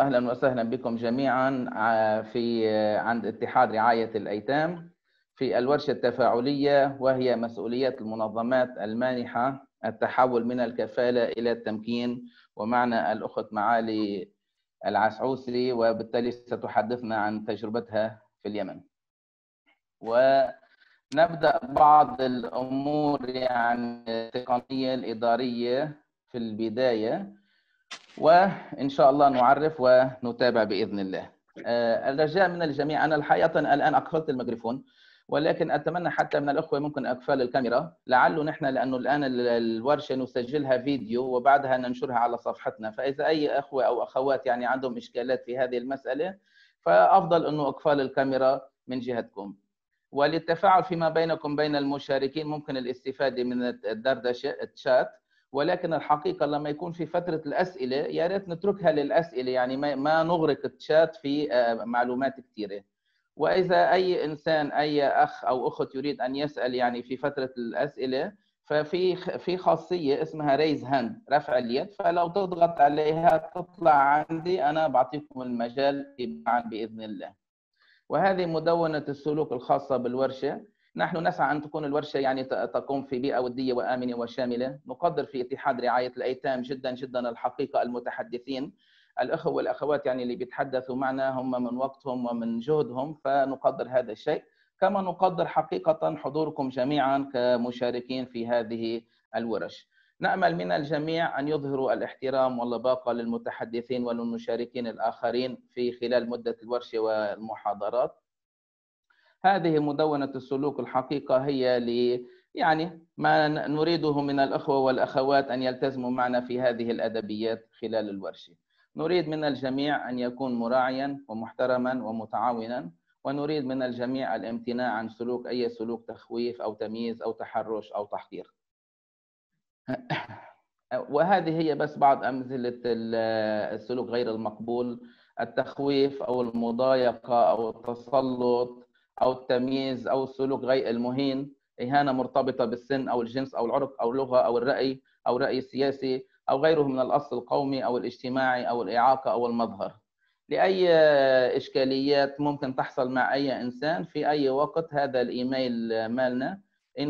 وأهلا وسهلا بكم جميعا عند اتحاد رعاية الأيتام في الورشة التفاعلية، وهي مسؤوليات المنظمات المانحة التحول من الكفالة إلى التمكين. ومعنا الأخت معالي العسعوسي، وبالتالي ستحدثنا عن تجربتها في اليمن. ونبدأ بعض الأمور التقنية الإدارية في البداية، وإن شاء الله نعرف ونتابع بإذن الله. الرجاء من الجميع، أنا الحقيقة الآن أقفلت الميكروفون، ولكن أتمنى حتى من الأخوة ممكن إقفال الكاميرا، لعله نحن لأنه الآن الورشة نسجلها فيديو وبعدها ننشرها على صفحتنا، فإذا أي أخوة أو أخوات عندهم إشكالات في هذه المسألة فأفضل أنه إقفال الكاميرا من جهتكم. وللتفاعل فيما بينكم بين المشاركين ممكن الاستفادة من الدردشة الشات، ولكن الحقيقة لما يكون في فترة الأسئلة يا ريت نتركها للأسئلة، ما نغرق الشات في معلومات كثيرة. وإذا أي إنسان أي أخ أو أخت يريد أن يسأل في فترة الأسئلة، ففي خاصية اسمها ريز هاند، رفع اليد، فلو تضغط عليها تطلع عندي أنا بعطيكم المجال تباعا بإذن الله. وهذه مدونة السلوك الخاصة بالورشة. نحن نسعى أن تكون الورشة تقوم في بيئة ودية وآمنة وشاملة. نقدر في اتحاد رعاية الأيتام جدا جدا الحقيقة المتحدثين، الأخوة والأخوات اللي بيتحدثوا معنا هم من وقتهم ومن جهدهم، فنقدر هذا الشيء. كما نقدر حقيقة حضوركم جميعا كمشاركين في هذه الورش. نأمل من الجميع أن يظهروا الاحترام واللباقة للمتحدثين وللمشاركين الآخرين في خلال مدة الورشة والمحاضرات. هذه مدونة السلوك الحقيقة هي ما نريده من الأخوة والأخوات أن يلتزموا معنا في هذه الأدبيات خلال الورشة. نريد من الجميع أن يكون مراعيا ومحترما ومتعاونا، ونريد من الجميع الامتناع عن سلوك أي سلوك تخويف أو تمييز أو تحرش أو تحقير. وهذه هي بس بعض أمثلة السلوك غير المقبول: التخويف أو المضايقة أو التسلط أو التمييز أو السلوك غير المهين، إهانة مرتبطة بالسن أو الجنس أو العرق أو اللغة أو الرأي أو الرأي السياسي أو غيره من الأصل القومي أو الاجتماعي أو الإعاقة أو المظهر. لأي إشكاليات ممكن تحصل مع أي إنسان في أي وقت، هذا الإيميل مالنا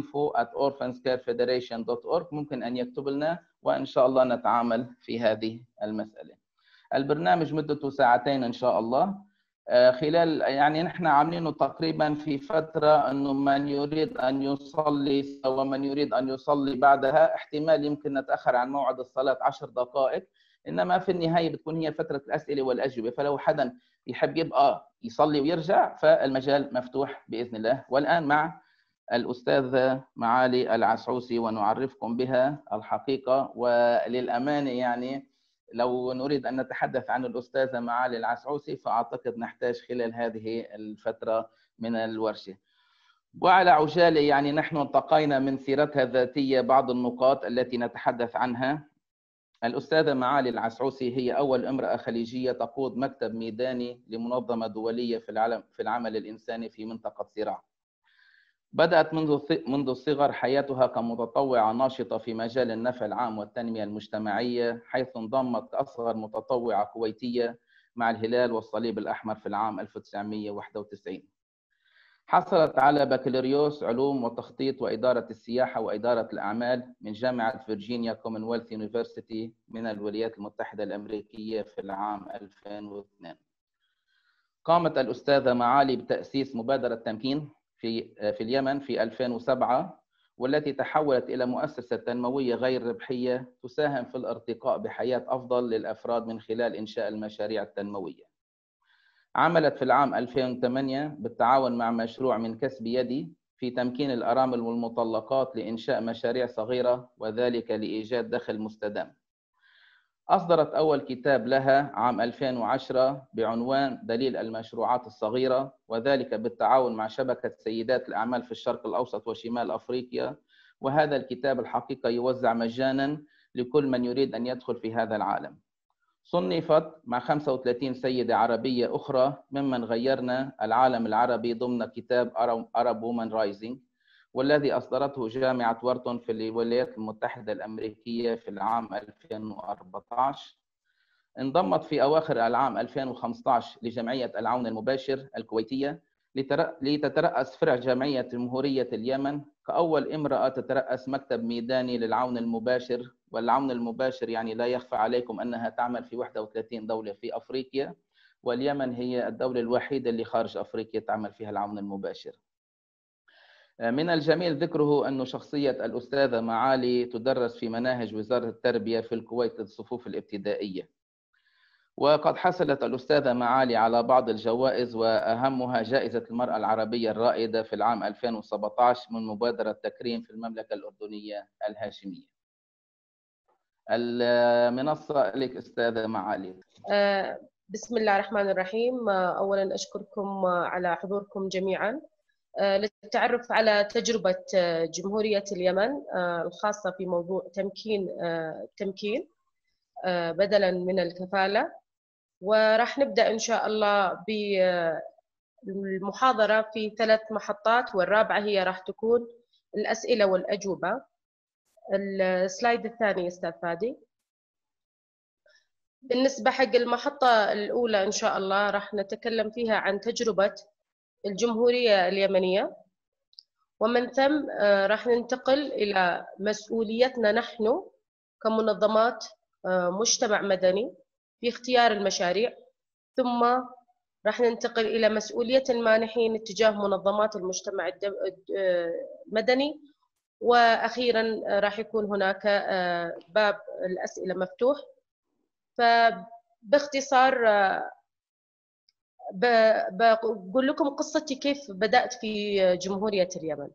info@orphanscarefederation.org ممكن أن يكتب لنا، وإن شاء الله نتعامل في هذه المسألة. البرنامج مدته ساعتين إن شاء الله. خلال نحن عاملينه تقريبا في فترة أنه من يريد أن يصلي ومن يريد أن يصلي بعدها احتمال يمكن نتأخر عن موعد الصلاة 10 دقائق، إنما في النهاية بتكون هي فترة الأسئلة والأجوبة، فلو حدا يحب يبقى يصلي ويرجع فالمجال مفتوح بإذن الله. والآن مع الأستاذة معالي العسعوسي ونعرفكم بها الحقيقة. وللأمانة لو نريد أن نتحدث عن الأستاذة معالي العسعوسي فأعتقد نحتاج خلال هذه الفترة من الورشة. وعلى عجالة نحن التقينا من سيرتها الذاتية بعض النقاط التي نتحدث عنها. الأستاذة معالي العسعوسي هي أول امرأة خليجية تقود مكتب ميداني لمنظمة دولية في العمل الإنساني في منطقة صراع. بدأت منذ الصغر حياتها كمتطوعة ناشطة في مجال النفع العام والتنمية المجتمعية، حيث انضمت كأصغر متطوعة كويتية مع الهلال والصليب الأحمر في العام 1991. حصلت على بكالوريوس علوم وتخطيط وإدارة السياحة وإدارة الأعمال من جامعة فيرجينيا كومنولث يونيفرسيتي من الولايات المتحدة الأمريكية في العام 2002. قامت الأستاذة معالي بتأسيس مبادرة تمكين في اليمن في 2007، والتي تحولت إلى مؤسسة تنموية غير ربحية تساهم في الارتقاء بحياة أفضل للأفراد من خلال إنشاء المشاريع التنموية. عملت في العام 2008 بالتعاون مع مشروع من كسب يدي في تمكين الأرامل والمطلقات لإنشاء مشاريع صغيرة، وذلك لإيجاد دخل مستدام. أصدرت أول كتاب لها عام 2010 بعنوان دليل المشروعات الصغيرة، وذلك بالتعاون مع شبكة سيدات الأعمال في الشرق الأوسط وشمال أفريقيا. وهذا الكتاب الحقيقة يوزع مجانا لكل من يريد أن يدخل في هذا العالم. صنفت مع 35 سيدة عربية أخرى ممن غيرنا العالم العربي ضمن كتاب Arab Women Rising، والذي أصدرته جامعة وارتون في الولايات المتحدة الأمريكية في العام 2014. انضمت في أواخر العام 2015 لجمعية العون المباشر الكويتية لتترأس فرع جمعية جمهورية اليمن كأول امرأة تترأس مكتب ميداني للعون المباشر. والعون المباشر يعني لا يخفى عليكم أنها تعمل في 31 دولة في أفريقيا، واليمن هي الدولة الوحيدة اللي خارج أفريقيا تعمل فيها العون المباشر. من الجميل ذكره أن شخصية الأستاذة معالي تدرس في مناهج وزارة التربية في الكويت للصفوف الابتدائية. وقد حصلت الأستاذة معالي على بعض الجوائز، وأهمها جائزة المرأة العربية الرائدة في العام 2017 من مبادرة تكريم في المملكة الأردنية الهاشمية. المنصة لك أستاذة معالي. بسم الله الرحمن الرحيم. أولا أشكركم على حضوركم جميعا للتعرف على تجربة جمهورية اليمن الخاصة في موضوع تمكين بدلا من الكفالة. وراح نبدأ إن شاء الله بالمحاضرة في 3 محطات، والرابعة هي راح تكون الأسئلة والأجوبة. السلايد الثاني أستاذ فادي. بالنسبة حق المحطة الأولى إن شاء الله راح نتكلم فيها عن تجربة الجمهورية اليمنية، ومن ثم راح ننتقل إلى مسؤوليتنا نحن كمنظمات مجتمع مدني في اختيار المشاريع، ثم راح ننتقل إلى مسؤولية المانحين اتجاه منظمات المجتمع المدني، وأخيرا راح يكون هناك باب الأسئلة مفتوح. فباختصار بقول لكم قصتي كيف بدأت في جمهورية اليمن.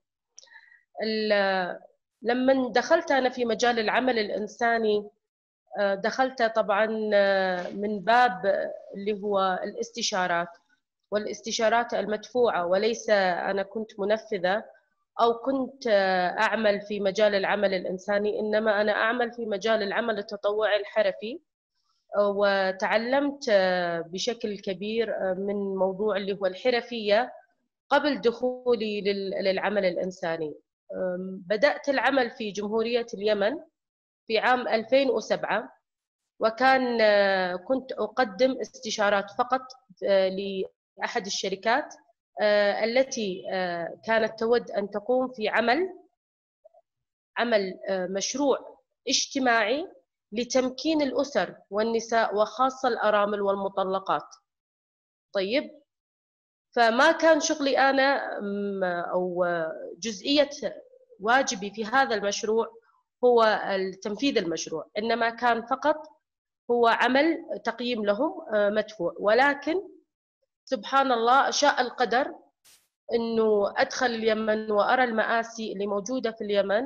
لما دخلت أنا في مجال العمل الإنساني دخلت طبعا من باب اللي هو الاستشارات، والاستشارات المدفوعة، وليس أنا كنت منفذة أو كنت أعمل في مجال العمل الإنساني، إنما أنا أعمل في مجال العمل التطوعي الحرفي. وتعلمت بشكل كبير من موضوع اللي هو الحرفية قبل دخولي للعمل الإنساني. بدأت العمل في جمهورية اليمن في عام 2007، وكان كنت أقدم استشارات فقط لأحد الشركات التي كانت تود أن تقوم في عمل مشروع اجتماعي لتمكين الأسر والنساء وخاصة الأرامل والمطلقات. طيب، فما كان شغلي أنا أو جزئية واجبي في هذا المشروع هو تنفيذ المشروع، إنما كان فقط هو عمل تقييم لهم مدفوع. ولكن سبحان الله شاء القدر أنه أدخل اليمن وأرى المآسي اللي موجودة في اليمن،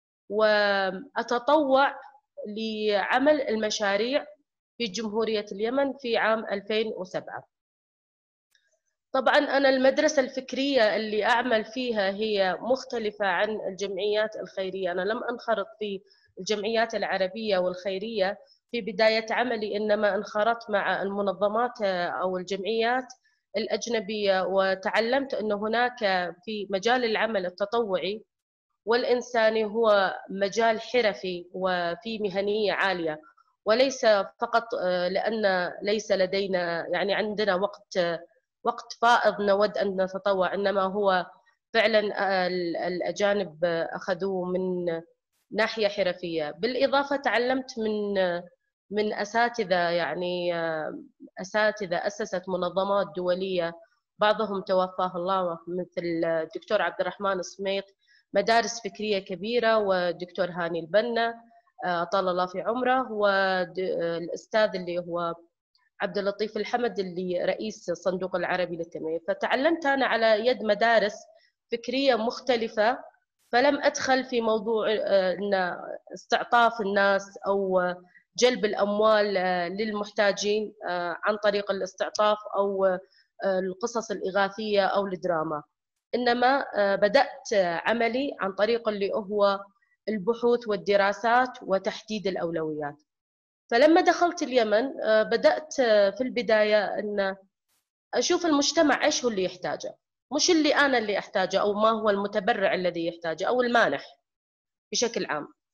وأتطوع لعمل المشاريع في جمهورية اليمن في عام 2007. طبعا أنا المدرسة الفكرية اللي أعمل فيها هي مختلفة عن الجمعيات الخيرية. أنا لم أنخرط في الجمعيات العربية والخيرية في بداية عملي، إنما انخرطت مع المنظمات أو الجمعيات الأجنبية، وتعلمت أن هناك في مجال العمل التطوعي والإنساني هو مجال حرفي وفي مهنية عالية، وليس فقط لأن ليس لدينا يعني عندنا وقت فائض نود أن نتطوع، إنما هو فعلا الأجانب أخذوه من ناحية حرفية. بالإضافة تعلمت من أساتذة، يعني أساتذة أسست منظمات دولية، بعضهم توفاه الله مثل الدكتور عبد الرحمن السميط، مدارس فكرية كبيرة، والدكتور هاني البنا طال الله في عمره، والأستاذ اللي هو عبد اللطيف الحمد اللي رئيس الصندوق العربي للتنمية. فتعلمت أنا على يد مدارس فكرية مختلفة، فلم أدخل في موضوع إن استعطاف الناس أو جلب الأموال للمحتاجين عن طريق الاستعطاف أو القصص الإغاثية أو الدراما، إنما بدأت عملي عن طريق اللي هو البحوث والدراسات وتحديد الأولويات. فلما دخلت اليمن بدأت في البداية أن أشوف المجتمع إيش هو اللي يحتاجه، مش اللي أنا اللي أحتاجه أو ما هو المتبرع الذي يحتاجه أو المانح بشكل عام.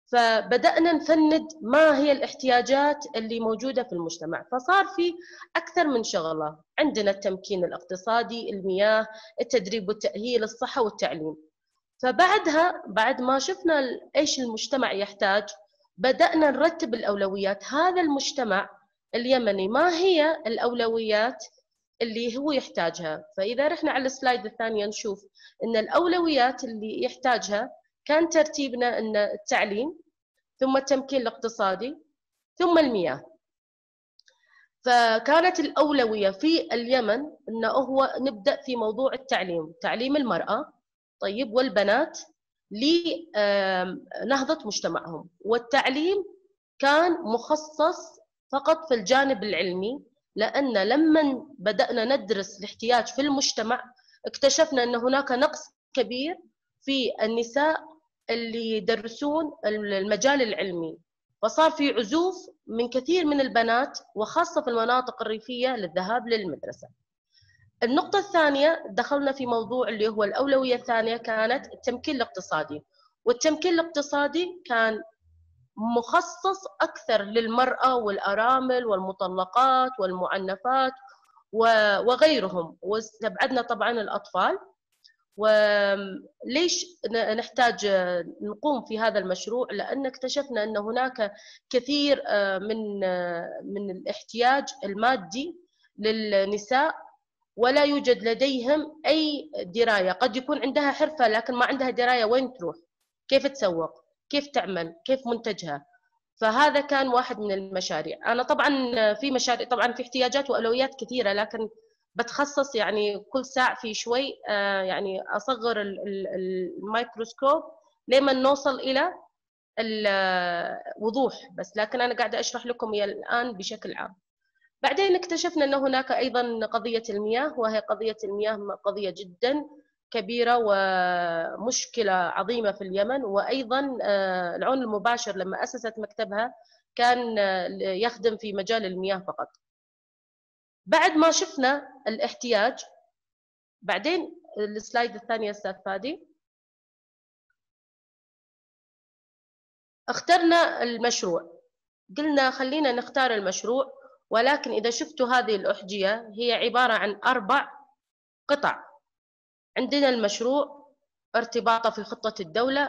فبدأنا نفند ما هي الاحتياجات اللي موجودة في المجتمع، فصار في أكثر من شغلة. عندنا التمكين الاقتصادي، المياه، التدريب والتأهيل، الصحة والتعليم. فبعدها بعد ما شفنا إيش المجتمع يحتاج، بدأنا نرتب الأولويات. هذا المجتمع اليمني ما هي الأولويات اللي هو يحتاجها؟ فإذا رحنا على السلايد الثانية نشوف أن الأولويات اللي يحتاجها كان ترتيبنا أن التعليم، ثم التمكين الاقتصادي، ثم المياه. فكانت الأولوية في اليمن أنه هو نبدأ في موضوع التعليم، تعليم المرأة طيب والبنات لنهضة مجتمعهم. والتعليم كان مخصص فقط في الجانب العلمي، لأن لما بدأنا ندرس الاحتياج في المجتمع اكتشفنا أن هناك نقص كبير في النساء اللي يدرسون المجال العلمي، فصار في عزوف من كثير من البنات وخاصة في المناطق الريفية للذهاب للمدرسة. النقطة الثانية دخلنا في موضوع اللي هو الأولوية الثانية كانت التمكين الاقتصادي، والتمكين الاقتصادي كان مخصص أكثر للمرأة والأرامل والمطلقات والمعنفات وغيرهم، واستبعدنا طبعا الأطفال. وليش نحتاج نقوم في هذا المشروع؟ لأن اكتشفنا أن هناك كثير من الاحتياج المادي للنساء، ولا يوجد لديهم أي دراية. قد يكون عندها حرفة لكن ما عندها دراية وين تروح، كيف تسوق، كيف تعمل، كيف منتجها. فهذا كان واحد من المشاريع. أنا طبعا في مشاريع، طبعا في احتياجات وأولويات كثيرة، لكن بتخصص يعني كل ساعة في شوي، يعني أصغر الميكروسكوب لما نوصل إلى الوضوح بس، لكن أنا قاعدة أشرح لكم الآن بشكل عام. بعدين اكتشفنا أن هناك أيضا قضية المياه، وهي قضية المياه قضية جدا كبيرة ومشكلة عظيمة في اليمن. وأيضا العون المباشر لما أسست مكتبها كان يخدم في مجال المياه فقط. بعد ما شفنا الاحتياج، بعدين السلايد الثانية أستاذ فادي، اخترنا المشروع. قلنا خلينا نختار المشروع، ولكن إذا شفتوا هذه الأحجية هي عبارة عن 4 قطع. عندنا المشروع ارتباطه في خطة الدولة،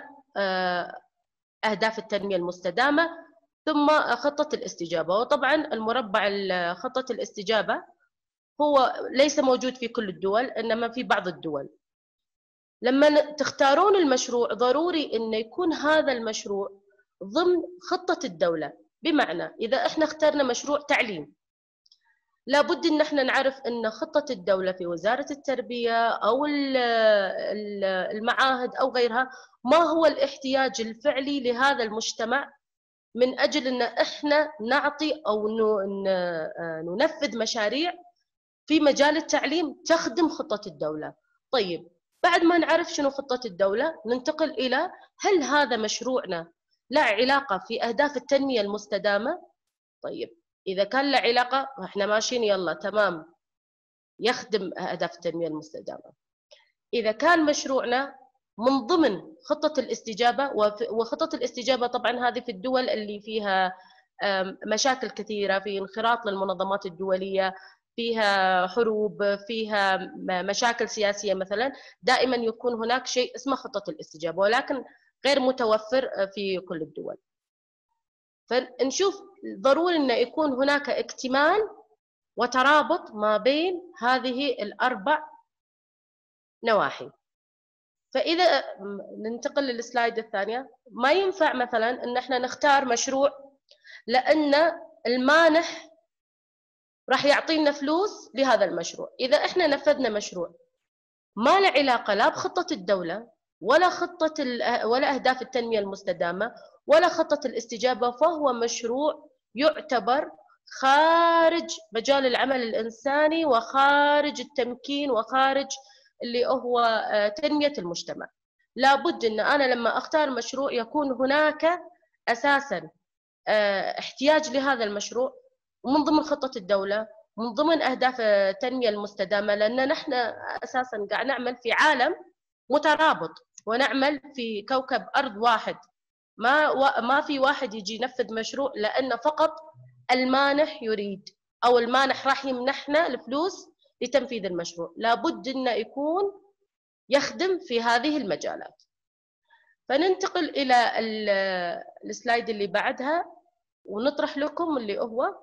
أهداف التنمية المستدامة، ثم خطة الاستجابة. وطبعا المربع خطة الاستجابة هو ليس موجود في كل الدول، إنما في بعض الدول. لما تختارون المشروع ضروري أن يكون هذا المشروع ضمن خطة الدولة. بمعنى إذا إحنا اخترنا مشروع تعليم، لابد أن احنا نعرف أن خطة الدولة في وزارة التربية أو المعاهد أو غيرها ما هو الاحتياج الفعلي لهذا المجتمع، من أجل أن احنا نعطي أو ننفذ مشاريع في مجال التعليم تخدم خطة الدولة. طيب بعد ما نعرف شنو خطة الدولة ننتقل إلى هل هذا مشروعنا له علاقة في أهداف التنمية المستدامة؟ طيب إذا كان له علاقة احنا ماشيين يلا تمام يخدم أهداف التنمية المستدامة. إذا كان مشروعنا من ضمن خطة الاستجابة، وخطة الاستجابة طبعا هذه في الدول اللي فيها مشاكل كثيرة، في انخراط للمنظمات الدولية، فيها حروب، فيها مشاكل سياسية مثلا، دائما يكون هناك شيء اسمه خطة الاستجابة، ولكن غير متوفر في كل الدول. فنشوف ضروري أن يكون هناك اكتمال وترابط ما بين هذه ال4 نواحي. فإذا ننتقل للسلايد الثانية، ما ينفع مثلا أن احنا نختار مشروع لأن المانح راح يعطينا فلوس لهذا المشروع. إذا احنا نفذنا مشروع ما له علاقة لا بخطة الدولة ولا أهداف التنمية المستدامة ولا خطة الاستجابة، فهو مشروع يعتبر خارج مجال العمل الإنساني وخارج التمكين وخارج اللي هو تنمية المجتمع. لابد أن أنا لما أختار مشروع يكون هناك أساساً احتياج لهذا المشروع ومن ضمن خطة الدولة، من ضمن أهداف التنمية المستدامة، لأن نحن أساساً قاعد نعمل في عالم مترابط ونعمل في كوكب أرض واحد. ما في واحد يجي ينفذ مشروع لأن فقط المانح يريد أو المانح راح يمنحنا الفلوس لتنفيذ المشروع، لابد أنه يكون يخدم في هذه المجالات. فننتقل إلى السلايد اللي بعدها ونطرح لكم اللي هو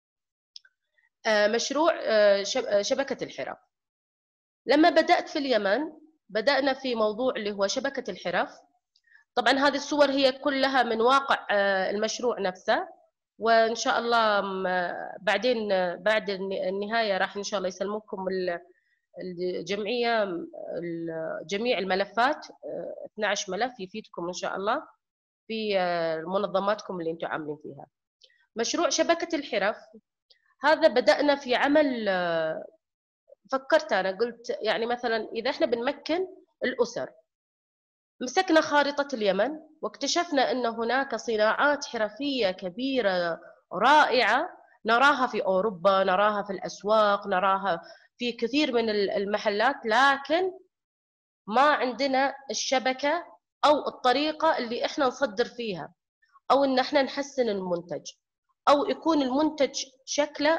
مشروع شبكة الحرف. لما بدأت في اليمن بدأنا في موضوع اللي هو شبكة الحرف. طبعا هذه الصور هي كلها من واقع المشروع نفسه، وإن شاء الله بعدين بعد النهاية راح إن شاء الله يسلموكم الجمعية جميع الملفات، 12 ملف يفيدكم إن شاء الله في منظماتكم اللي أنتم عاملين فيها. مشروع شبكة الحرف هذا بدأنا في عمل، فكرت أنا قلت يعني مثلا إذا إحنا بنمكن الأسر، مسكنا خارطة اليمن واكتشفنا أن هناك صناعات حرفية كبيرة رائعة نراها في أوروبا، نراها في الأسواق، نراها في كثير من المحلات، لكن ما عندنا الشبكة أو الطريقة اللي إحنا نصدر فيها، أو إن إحنا نحسن المنتج، أو يكون المنتج شكله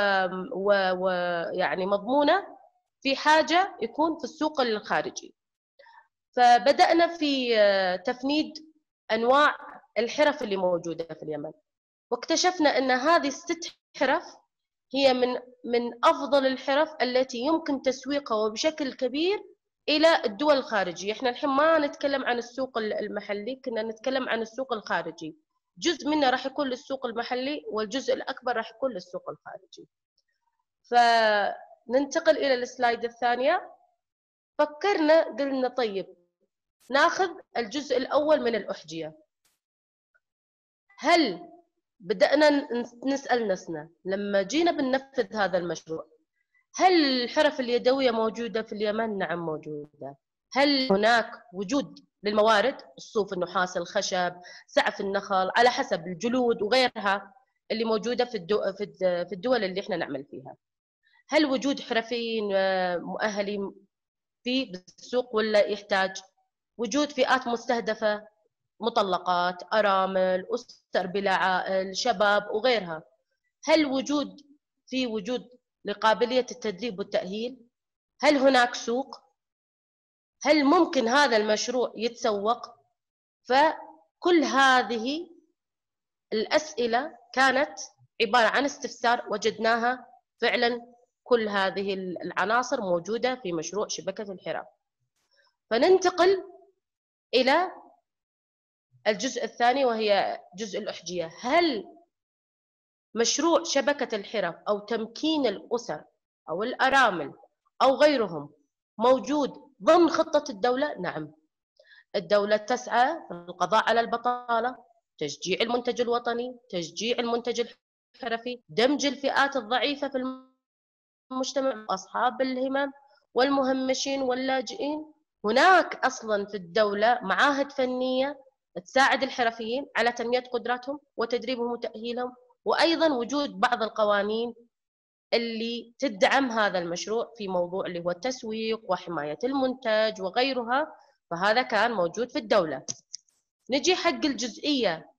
ويعني مضمونه في حاجة يكون في السوق الخارجي. فبدأنا في تفنيد أنواع الحرف اللي موجودة في اليمن، واكتشفنا أن هذه ال6 حرف هي من أفضل الحرف التي يمكن تسويقها وبشكل كبير إلى الدول الخارجية. إحنا الحين ما نتكلم عن السوق المحلي، كنا نتكلم عن السوق الخارجي. جزء منه راح يكون للسوق المحلي والجزء الأكبر راح يكون للسوق الخارجي. فننتقل إلى السلايد الثانية. فكرنا قلنا طيب ناخذ الجزء الأول من الأحجية. هل بدأنا نسأل نفسنا لما جينا بننفذ هذا المشروع، هل الحرف اليدوية موجودة في اليمن؟ نعم موجودة. هل هناك وجود للموارد؟ الصوف، النحاس، الخشب، سعف النخل، على حسب الجلود وغيرها اللي موجودة في الدول اللي احنا نعمل فيها. هل وجود حرفيين مؤهلين في السوق ولا يحتاج؟ وجود فئات مستهدفة، مطلقات، أرامل، أسر بلا عائل، شباب وغيرها. هل وجود لقابلية التدريب والتأهيل؟ هل هناك سوق؟ هل ممكن هذا المشروع يتسوق؟ فكل هذه الأسئلة كانت عبارة عن استفسار وجدناها فعلا، كل هذه العناصر موجودة في مشروع شبكة الحرف. فننتقل إلى الجزء الثاني وهي جزء الأحجية. هل مشروع شبكة الحرف أو تمكين الأسر أو الأرامل أو غيرهم موجود ضمن خطة الدولة؟ نعم. الدولة تسعى في القضاء على البطالة، تشجيع المنتج الوطني، تشجيع المنتج الحرفي، دمج الفئات الضعيفة في المجتمع، أصحاب الهمم والمهمشين واللاجئين. هناك أصلا في الدولة معاهد فنية تساعد الحرفيين على تنمية قدراتهم وتدريبهم وتأهيلهم، وأيضا وجود بعض القوانين اللي تدعم هذا المشروع في موضوع اللي هو التسويق وحماية المنتج وغيرها. فهذا كان موجود في الدولة. نجي حق الجزئية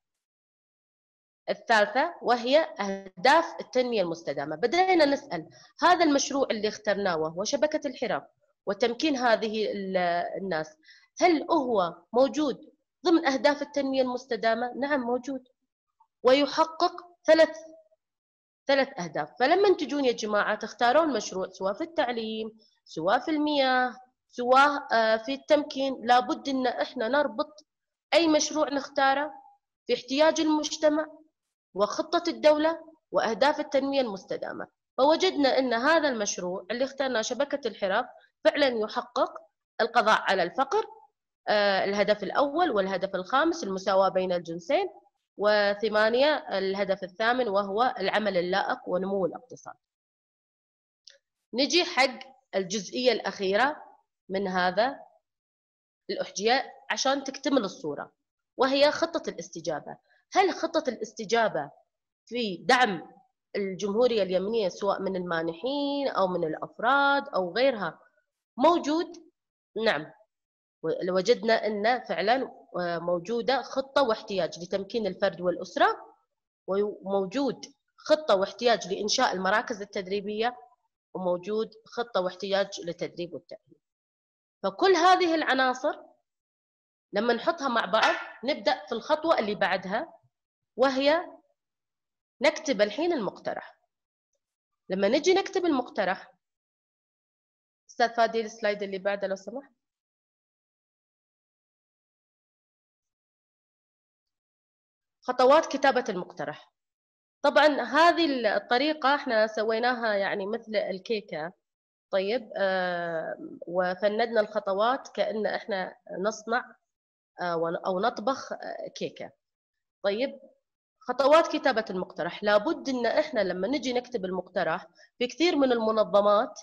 الثالثة وهي أهداف التنمية المستدامة. بدأنا نسأل هذا المشروع اللي اخترناه وهو شبكة الحرف وتمكين هذه الناس، هل هو موجود ضمن أهداف التنمية المستدامة؟ نعم موجود، ويحقق ثلاث أهداف. فلما تجون يا جماعة تختارون مشروع سواء في التعليم، سواء في المياه، سواء في التمكين، لابد أن احنا نربط أي مشروع نختاره في احتياج المجتمع وخطة الدولة وأهداف التنمية المستدامة. فوجدنا أن هذا المشروع اللي اخترناه شبكة الحرف فعلا يحقق القضاء على الفقر، الهدف الأول، والهدف الخامس المساواة بين الجنسين، و8 الهدف الثامن وهو العمل اللائق ونمو الاقتصاد. نجي حق الجزئية الأخيرة من هذا الأحجية عشان تكتمل الصورة، وهي خطة الاستجابة. هل خطة الاستجابة في دعم الجمهورية اليمنية سواء من المانحين أو من الأفراد أو غيرها موجود؟ نعم، وجدنا أن فعلا موجودة خطة واحتياج لتمكين الفرد والأسرة، وموجود خطة واحتياج لإنشاء المراكز التدريبية، وموجود خطة واحتياج للتدريب والتأهيل. فكل هذه العناصر لما نحطها مع بعض نبدأ في الخطوة اللي بعدها، وهي نكتب الحين المقترح. لما نجي نكتب المقترح، أستاذ فادي السلايد اللي بعده لو سمحت. خطوات كتابة المقترح. طبعا هذه الطريقة احنا سويناها يعني مثل الكيكة. طيب وفندنا الخطوات كأن احنا نصنع أو نطبخ كيكة. طيب خطوات كتابة المقترح، لابد ان احنا لما نجي نكتب المقترح، في كثير من منظمات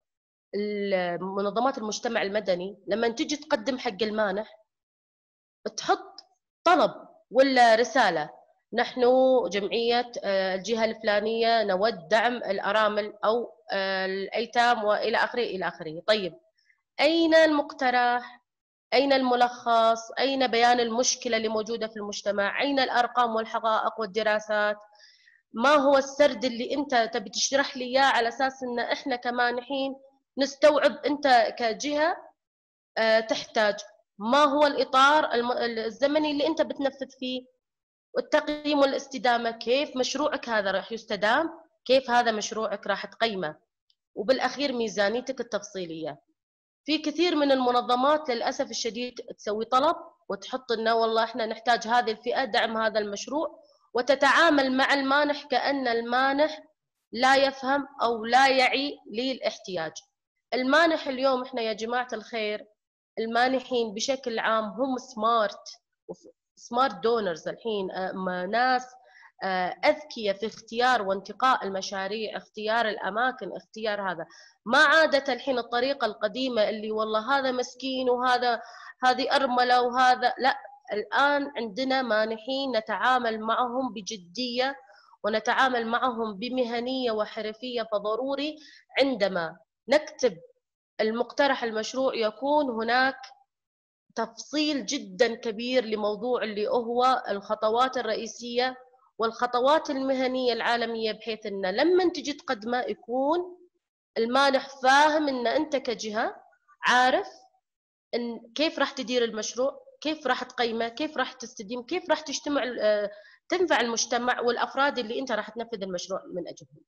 المجتمع المدني لما تجي تقدم حق المانح تحط طلب ولا رسالة: نحن جمعية الجهة الفلانية نود دعم الأرامل أو الأيتام وإلى آخره إلى آخره. طيب أين المقترح؟ أين الملخص؟ أين بيان المشكلة اللي موجودة في المجتمع؟ أين الأرقام والحقائق والدراسات؟ ما هو السرد اللي أنت تبي تشرح لي إياه على أساس أن إحنا كمانحين نستوعب أنت كجهة تحتاج؟ ما هو الإطار الزمني اللي أنت بتنفذ فيه؟ والتقييم والاستدامة، كيف مشروعك هذا راح يستدام؟ كيف هذا مشروعك راح تقيمه؟ وبالأخير ميزانيتك التفصيلية. في كثير من المنظمات للأسف الشديد تسوي طلب وتحط لنا والله احنا نحتاج هذه الفئة دعم هذا المشروع، وتتعامل مع المانح كأن المانح لا يفهم أو لا يعي للاحتياج. المانح اليوم احنا يا جماعة الخير، المانحين بشكل عام هم سمارت دونرز الحين، ناس أذكياء في اختيار وانتقاء المشاريع، اختيار الأماكن، اختيار هذا. ما عادت الحين الطريقة القديمة اللي والله هذا مسكين هذه أرملة وهذا لا. الآن عندنا مانحين نتعامل معهم بجدية ونتعامل معهم بمهنية وحرفية. فضروري عندما نكتب المقترح المشروع يكون هناك تفصيل جدا كبير لموضوع اللي هو الخطوات الرئيسية والخطوات المهنية العالمية، بحيث أن لما تجي تقدمه يكون المانح فاهم أن أنت كجهة عارف إن كيف راح تدير المشروع، كيف راح تقيمه، كيف راح تستديم، كيف راح تنفع المجتمع والأفراد اللي أنت راح تنفذ المشروع من أجلهم.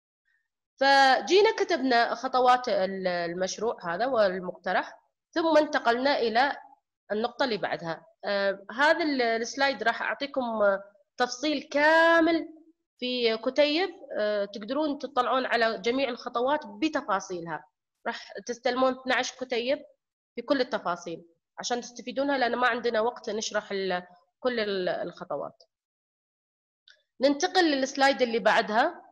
فجينا كتبنا خطوات المشروع هذا والمقترح، ثم انتقلنا إلى النقطة اللي بعدها. هذا السلايد راح أعطيكم تفصيل كامل في كتيب، تقدرون تطلعون على جميع الخطوات بتفاصيلها. راح تستلمون 12 كتيب في كل التفاصيل عشان تستفيدونها، لأن ما عندنا وقت نشرح كل الخطوات. ننتقل للسلايد اللي بعدها.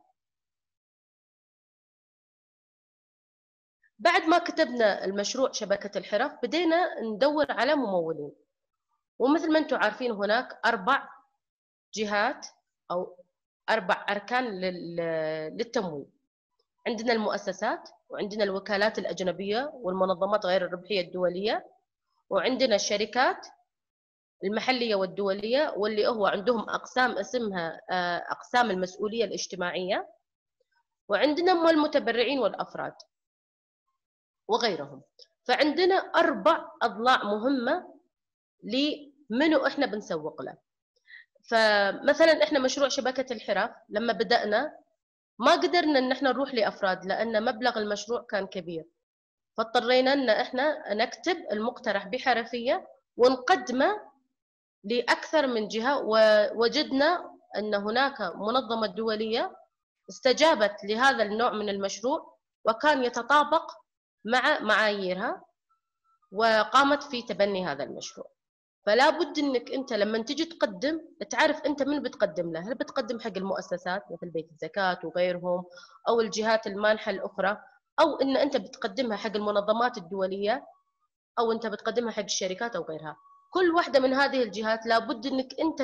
بعد ما كتبنا المشروع شبكة الحرف بدينا ندور على ممولين، ومثل ما انتم عارفين هناك 4 جهات أو 4 أركان للتمويل. عندنا المؤسسات، وعندنا الوكالات الأجنبية والمنظمات غير الربحية الدولية، وعندنا الشركات المحلية والدولية واللي هو عندهم أقسام اسمها أقسام المسؤولية الاجتماعية، وعندنا المتبرعين والأفراد وغيرهم. فعندنا 4 أضلاع مهمة لمنو إحنا بنسوق له. فمثلا إحنا مشروع شبكة الحرف لما بدأنا ما قدرنا إن إحنا نروح لأفراد لأن مبلغ المشروع كان كبير، فاضطرينا إن إحنا نكتب المقترح بحرفية ونقدمه لأكثر من جهة. ووجدنا أن هناك منظمة دولية استجابت لهذا النوع من المشروع وكان يتطابق مع معاييرها وقامت في تبني هذا المشروع. فلا بد انك انت لما تجي تقدم تعرف انت من بتقدم له. هل بتقدم حق المؤسسات مثل بيت الزكاة وغيرهم او الجهات المانحة الاخرى، او ان انت بتقدمها حق المنظمات الدولية، او انت بتقدمها حق الشركات او غيرها. كل واحدة من هذه الجهات لا بد انك انت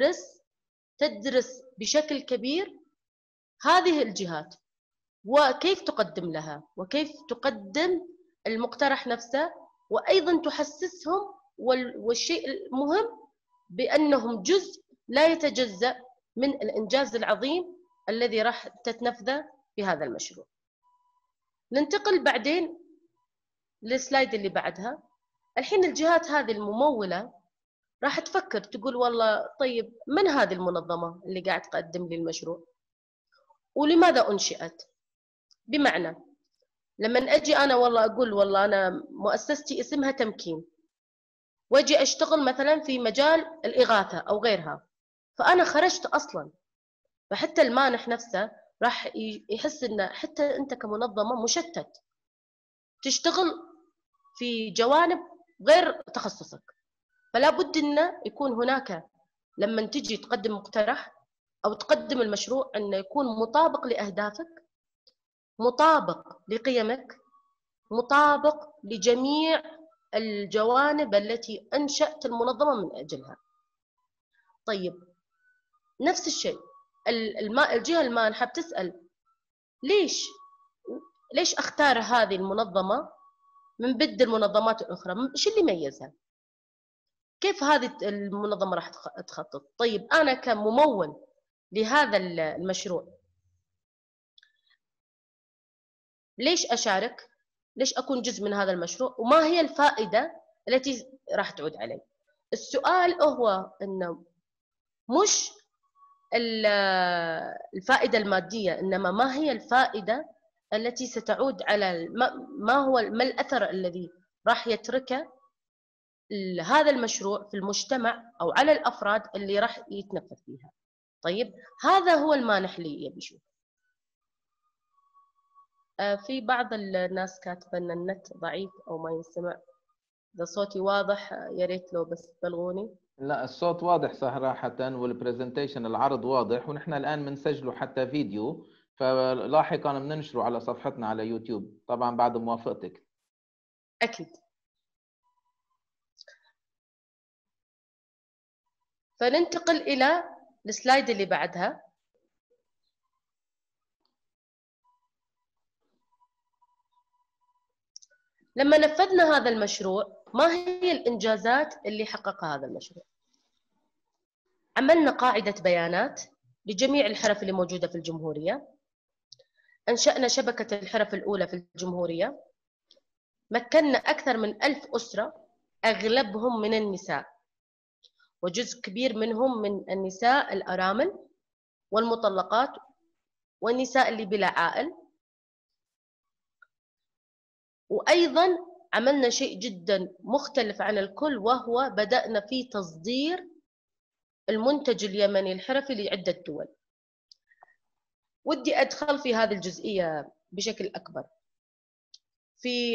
تدرس بشكل كبير هذه الجهات وكيف تقدم لها وكيف تقدم المقترح نفسه، وأيضا تحسسهم والشيء المهم بأنهم جزء لا يتجزأ من الإنجاز العظيم الذي راح تتنفذه في هذا المشروع. ننتقل بعدين للسلايد اللي بعدها. الحين الجهات هذه الممولة راح تفكر تقول والله طيب من هذه المنظمة اللي قاعد تقدم لي المشروع ولماذا أنشئت؟ بمعنى لما أجي أنا والله أقول والله أنا مؤسستي اسمها تمكين واجي أشتغل مثلا في مجال الإغاثة أو غيرها، فأنا خرجت أصلا، فحتى المانح نفسه راح يحس إن حتى أنت كمنظمة مشتت تشتغل في جوانب غير تخصصك. فلا بد أن يكون هناك لما تجي تقدم مقترح أو تقدم المشروع أنه يكون مطابق لأهدافك، مطابق لقيمك، مطابق لجميع الجوانب التي أنشأت المنظمة من أجلها. طيب نفس الشيء الجهة المانحة بتسأل ليش أختار هذه المنظمة من بد المنظمات الأخرى؟ إيش اللي يميزها؟ كيف هذه المنظمة راح تخطط؟ طيب أنا كممول لهذا المشروع ليش أشارك؟ ليش أكون جزء من هذا المشروع؟ وما هي الفائدة التي راح تعود علي؟ السؤال هو إنه مش الفائدة المادية، إنما ما هي الفائدة التي ستعود على ما الأثر الذي راح يتركه هذا المشروع في المجتمع أو على الأفراد اللي راح يتنفذ فيها. طيب هذا هو المانح اللي يبي يشوف. في بعض الناس كاتبة أن النت ضعيف أو ما ينسمع. إذا صوتي واضح يا ريت لو بس تبلغوني. لا الصوت واضح صراحة، والبرزنتيشن العرض واضح، ونحن الآن بنسجله حتى فيديو، فلاحقا بننشره على صفحتنا على يوتيوب طبعا بعد موافقتك. أكيد. فننتقل إلى السلايد اللي بعدها. لما نفذنا هذا المشروع ما هي الإنجازات اللي حققها هذا المشروع؟ عملنا قاعدة بيانات لجميع الحرف اللي موجودة في الجمهورية، أنشأنا شبكة الحرف الأولى في الجمهورية، مكننا أكثر من 1000 أسرة أغلبهم من النساء وجزء كبير منهم من النساء الأرامل والمطلقات والنساء اللي بلا عائل. وأيضا عملنا شيء جدا مختلف عن الكل، وهو بدأنا في تصدير المنتج اليمني الحرفي لعدة دول. ودي أدخل في هذه الجزئية بشكل أكبر. في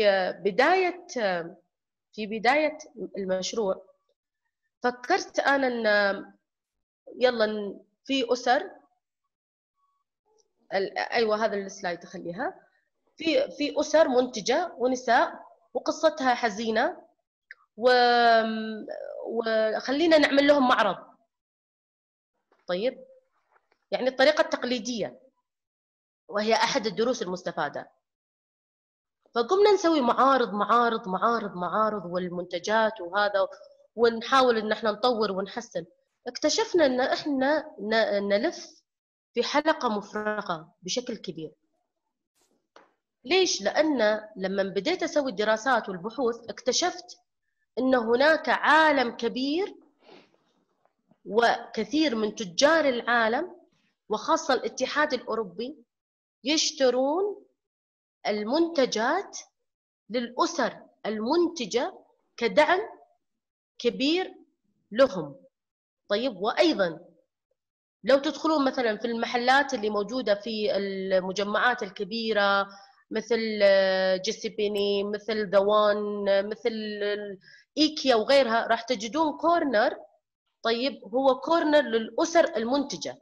بداية المشروع فكرت أنا أن يلا في أسر، أيوة هذا السلايد خليها، في أسر منتجة ونساء وقصتها حزينة، وخلينا نعمل لهم معرض. طيب يعني الطريقة التقليدية وهي أحد الدروس المستفادة. فقمنا نسوي معارض والمنتجات وهذا، ونحاول ان احنا نطور ونحسن. اكتشفنا ان احنا نلف في حلقة مفرغة بشكل كبير. ليش؟ لأن لما بديت أسوي الدراسات والبحوث اكتشفت أن هناك عالم كبير وكثير من تجار العالم وخاصة الاتحاد الأوروبي يشترون المنتجات للأسر المنتجة كدعم كبير لهم. طيب وأيضا لو تدخلون مثلا في المحلات اللي موجودة في المجمعات الكبيرة مثل جيسيبيني، مثل دوان، مثل إيكيا وغيرها، راح تجدون كورنر. طيب هو كورنر للأسر المنتجة.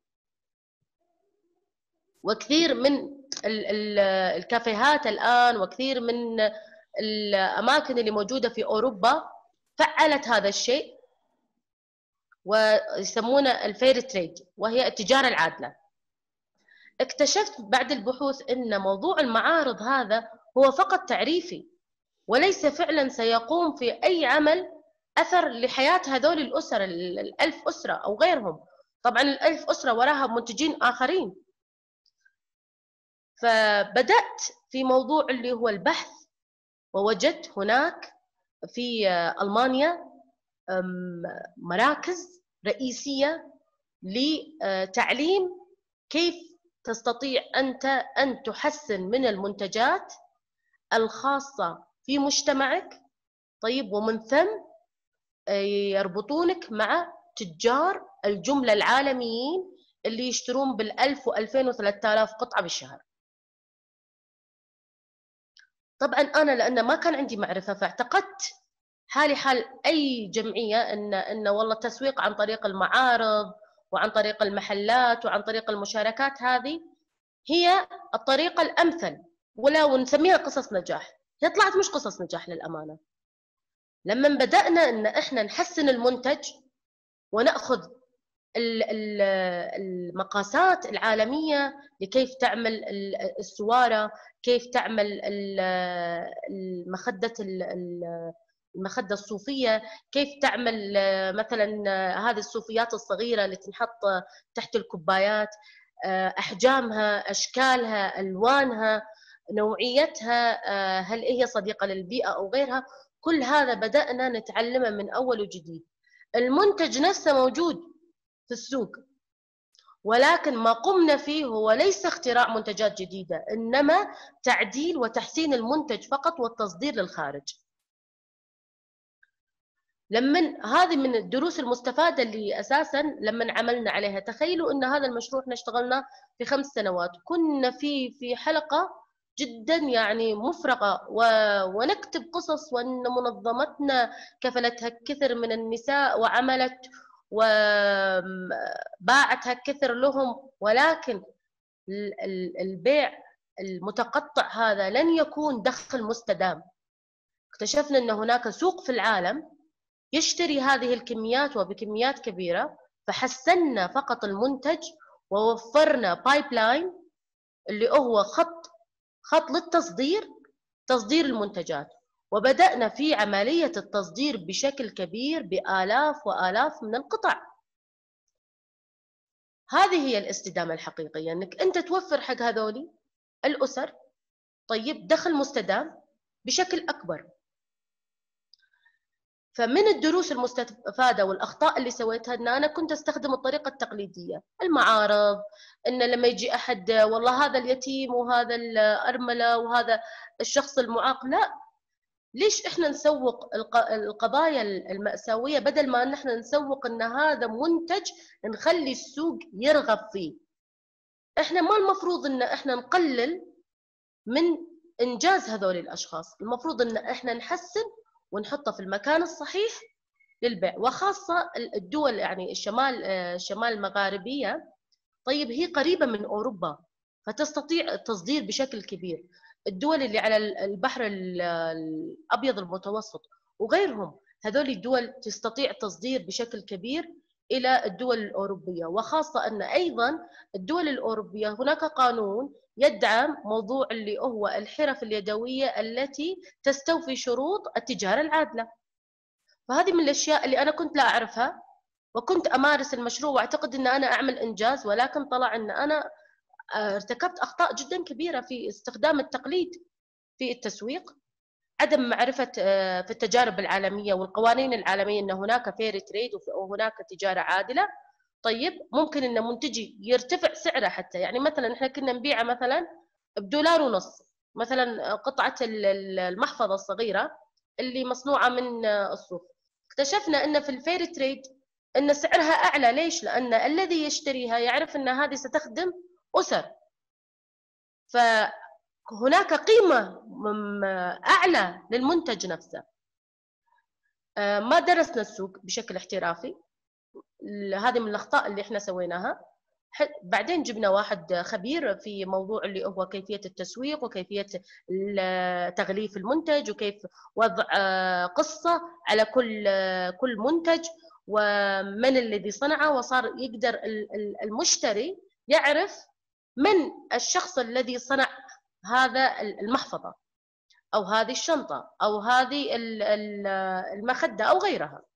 وكثير من الكافيهات الآن وكثير من الأماكن اللي موجودة في أوروبا فعلت هذا الشيء، ويسمونه الفير تريد، وهي التجارة العادلة. اكتشفت بعد البحوث أن موضوع المعارض هذا هو فقط تعريفي، وليس فعلا سيقوم في أي عمل أثر لحياة هذول الأسر، ال1000 أسرة أو غيرهم. طبعا ال1000 أسرة وراها منتجين آخرين. فبدأت في موضوع اللي هو البحث، ووجدت هناك في ألمانيا مراكز رئيسية لتعليم كيف تستطيع أنت أن تحسن من المنتجات الخاصة في مجتمعك. طيب، ومن ثم يربطونك مع تجار الجملة العالميين اللي يشترون بال1000 و2000 و3000 قطعة بالشهر. طبعا أنا لأن ما كان عندي معرفة، فاعتقدت حالي حال أي جمعية إن والله التسويق عن طريق المعارض وعن طريق المحلات وعن طريق المشاركات هذه هي الطريقة الأمثل، ولو نسميها قصص نجاح. هي طلعت مش قصص نجاح للأمانة. لما بدأنا إن إحنا نحسن المنتج ونأخذ المقاسات العالمية لكيف تعمل السوارة، كيف تعمل المخدة الصوفية، كيف تعمل مثلا هذه الصوفيات الصغيرة اللي تنحط تحت الكوبايات، أحجامها، أشكالها، ألوانها، نوعيتها، هل هي صديقة للبيئة أو غيرها. كل هذا بدأنا نتعلمه من أول وجديد. المنتج نفسه موجود في السوق، ولكن ما قمنا فيه هو ليس اختراع منتجات جديدة، إنما تعديل وتحسين المنتج فقط والتصدير للخارج. هذه من الدروس المستفادة اللي أساساً لما عملنا عليها. تخيلوا أن هذا المشروع احنا اشتغلنا في 5 سنوات، كنا في حلقة جدا يعني مفرغة، ونكتب قصص، وأن منظمتنا كفلتها كثر من النساء وعملت وباعتها كثر لهم، ولكن البيع المتقطع هذا لن يكون دخل مستدام. اكتشفنا أن هناك سوق في العالم يشتري هذه الكميات وبكميات كبيرة، فحسنا فقط المنتج ووفرنا بايب لاين اللي هو خط للتصدير، تصدير المنتجات، وبدأنا في عملية التصدير بشكل كبير بآلاف وآلاف من القطع. هذه هي الاستدامة الحقيقية، أنك أنت توفر حق هذولي الأسر طيب دخل مستدام بشكل أكبر. فمن الدروس المستفادة والأخطاء اللي سويتها أن أنا كنت أستخدم الطريقة التقليدية، المعارض، أن لما يجي أحد والله هذا اليتيم وهذا الأرملة وهذا الشخص المعاق، لا، ليش إحنا نسوق القضايا المأساوية بدل ما نحن نسوق أن هذا منتج نخلي السوق يرغب فيه. إحنا ما المفروض أن إحنا نقلل من إنجاز هذول الأشخاص، المفروض أن إحنا نحسن ونحطه في المكان الصحيح للبيع. وخاصة الدول يعني الشمال المغاربية، طيب هي قريبة من أوروبا فتستطيع التصدير بشكل كبير. الدول اللي على البحر الأبيض المتوسط وغيرهم، هذول الدول تستطيع التصدير بشكل كبير إلى الدول الأوروبية. وخاصة أن أيضا الدول الأوروبية هناك قانون يدعم موضوع اللي هو الحرف اليدوية التي تستوفي شروط التجارة العادلة. فهذه من الأشياء اللي أنا كنت لا أعرفها، وكنت أمارس المشروع وأعتقد أن أنا أعمل إنجاز، ولكن طلع أن أنا ارتكبت أخطاء جدا كبيرة في استخدام التقليد في التسويق، عدم معرفة في التجارب العالمية والقوانين العالمية أن هناك فير تريد وهناك تجارة عادلة. طيب ممكن أن منتجي يرتفع سعره حتى، يعني مثلا إحنا كنا نبيعه مثلا $1.50 مثلا قطعة المحفظة الصغيرة اللي مصنوعة من الصوف. اكتشفنا أن في الفير تريد أن سعرها أعلى. ليش؟ لأن الذي يشتريها يعرف أن هذه ستخدم أسر، فهناك قيمة أعلى للمنتج نفسه. ما درسنا السوق بشكل احترافي، هذه من الأخطاء اللي احنا سويناها. بعدين جبنا واحد خبير في موضوع اللي هو كيفية التسويق وكيفية تغليف المنتج وكيف وضع قصة على كل منتج ومن الذي صنعه، وصار يقدر المشتري يعرف من الشخص الذي صنع هذا المحفظة أو هذه الشنطة أو هذه المخدة أو غيرها.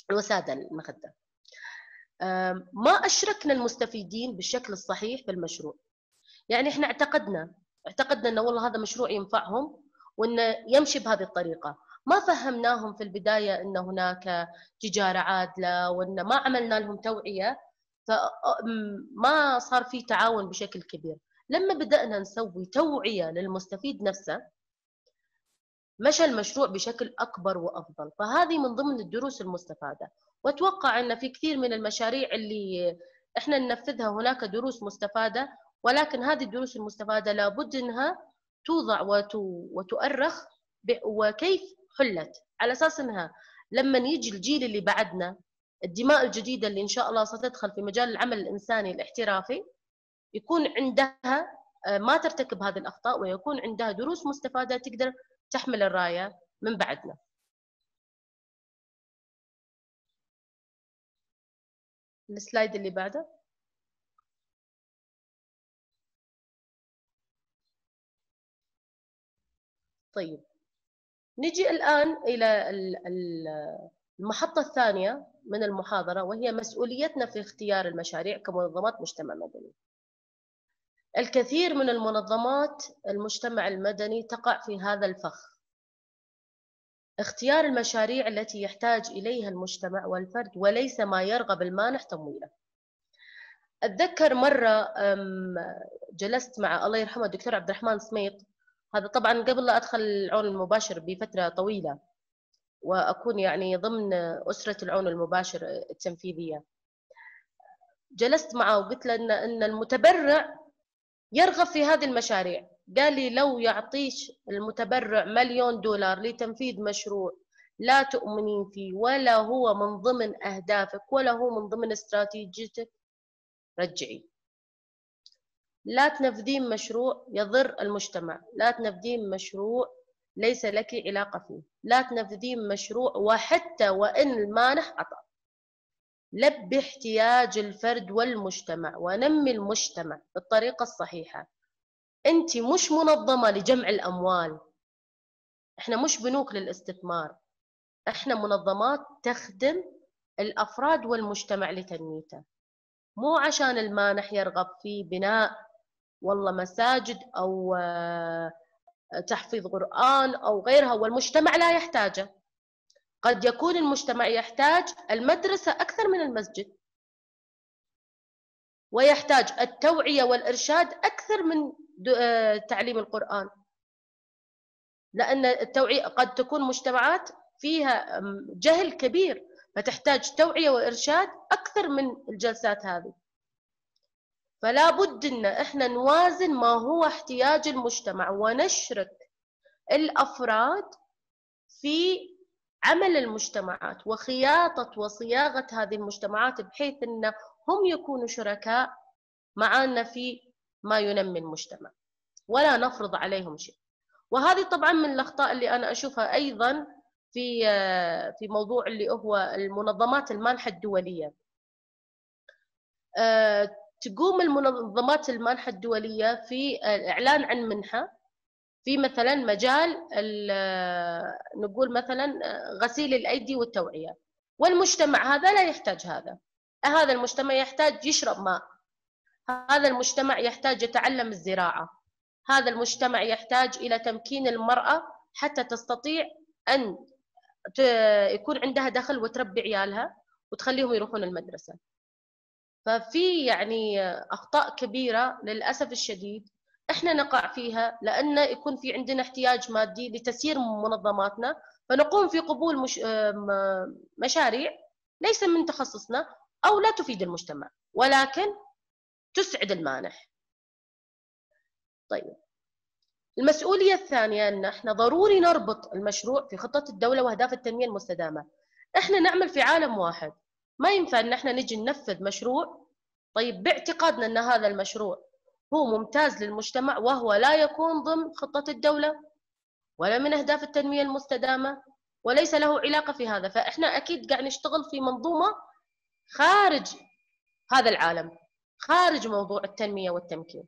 الوسادة المخدة. ما أشركنا المستفيدين بالشكل الصحيح في المشروع. يعني إحنا اعتقدنا أنه والله هذا مشروع ينفعهم وأنه يمشي بهذه الطريقة. ما فهمناهم في البداية أن هناك تجارة عادلة، وأن ما عملنا لهم توعية، فما صار في تعاون بشكل كبير. لما بدأنا نسوي توعية للمستفيد نفسه مشى المشروع بشكل أكبر وأفضل. فهذه من ضمن الدروس المستفادة. وأتوقع أن في كثير من المشاريع اللي إحنا ننفذها هناك دروس مستفادة، ولكن هذه الدروس المستفادة لابد أنها توضع وتؤرخ وكيف حلت، على أساس أنها لما يجي الجيل اللي بعدنا، الدماء الجديدة اللي إن شاء الله ستدخل في مجال العمل الإنساني الاحترافي، يكون عندها ما ترتكب هذه الأخطاء، ويكون عندها دروس مستفادة تقدر تحمل الراية من بعدنا. السلايد اللي بعده. طيب، نجي الآن إلى المحطة الثانية من المحاضرة، وهي مسؤوليتنا في اختيار المشاريع كمنظمات مجتمع مدني. الكثير من المنظمات المجتمع المدني تقع في هذا الفخ، اختيار المشاريع التي يحتاج إليها المجتمع والفرد وليس ما يرغب المانح تمويله. أتذكر مرة جلست مع الله يرحمه الدكتور عبد الرحمن سميط، هذا طبعا قبل لا أدخل العون المباشر بفترة طويلة وأكون يعني ضمن أسرة العون المباشر التنفيذية. جلست معه وقلت له أن المتبرع يرغب في هذه المشاريع. قال لي لو يعطيش المتبرع $1,000,000 لتنفيذ مشروع لا تؤمنين فيه، ولا هو من ضمن أهدافك، ولا هو من ضمن استراتيجيتك، رجعي. لا تنفذين مشروع يضر المجتمع، لا تنفذين مشروع ليس لك علاقة فيه، لا تنفذين مشروع وحتى وإن المانح عطى. لبي احتياج الفرد والمجتمع ونمي المجتمع بالطريقة الصحيحة. أنت مش منظمة لجمع الأموال، إحنا مش بنوك للاستثمار، إحنا منظمات تخدم الأفراد والمجتمع لتنميته، مو عشان المانح يرغب في بناء والله مساجد أو تحفيظ قرآن أو غيرها والمجتمع لا يحتاجه. قد يكون المجتمع يحتاج المدرسة أكثر من المسجد، ويحتاج التوعية والإرشاد أكثر من تعليم القرآن، لأن التوعية قد تكون مجتمعات فيها جهل كبير، فتحتاج توعية وإرشاد أكثر من الجلسات هذه. فلا بد أن إحنا نوازن ما هو احتياج المجتمع، ونشرك الأفراد في عمل المجتمعات وخياطة وصياغة هذه المجتمعات، بحيث أن هم يكونوا شركاء معنا في ما ينمي المجتمع، ولا نفرض عليهم شيء. وهذه طبعا من الأخطاء اللي أنا أشوفها أيضا في موضوع اللي هو المنظمات المانحة الدولية. تقوم المنظمات المانحة الدولية في الإعلان عن منحة في مثلا مجال نقول مثلا غسيل الأيدي والتوعية، والمجتمع هذا لا يحتاج هذا المجتمع يحتاج يشرب ماء، هذا المجتمع يحتاج يتعلم الزراعة، هذا المجتمع يحتاج إلى تمكين المرأة حتى تستطيع أن يكون عندها دخل وتربي عيالها وتخليهم يروحون المدرسة. ففي يعني أخطاء كبيرة للأسف الشديد إحنا نقع فيها، لأن يكون في عندنا احتياج مادي لتسيير منظماتنا، فنقوم في قبول مشاريع ليس من تخصصنا أو لا تفيد المجتمع ولكن تسعد المانح. طيب، المسؤولية الثانية أن احنا ضروري نربط المشروع في خطة الدولة وأهداف التنمية المستدامة. احنا نعمل في عالم واحد، ما ينفع أن احنا نجي ننفذ مشروع طيب باعتقادنا أن هذا المشروع هو ممتاز للمجتمع وهو لا يكون ضمن خطة الدولة ولا من أهداف التنمية المستدامة وليس له علاقة في هذا. فإحنا أكيد قاعد نشتغل في منظومة خارج هذا العالم، خارج موضوع التنمية والتمكين.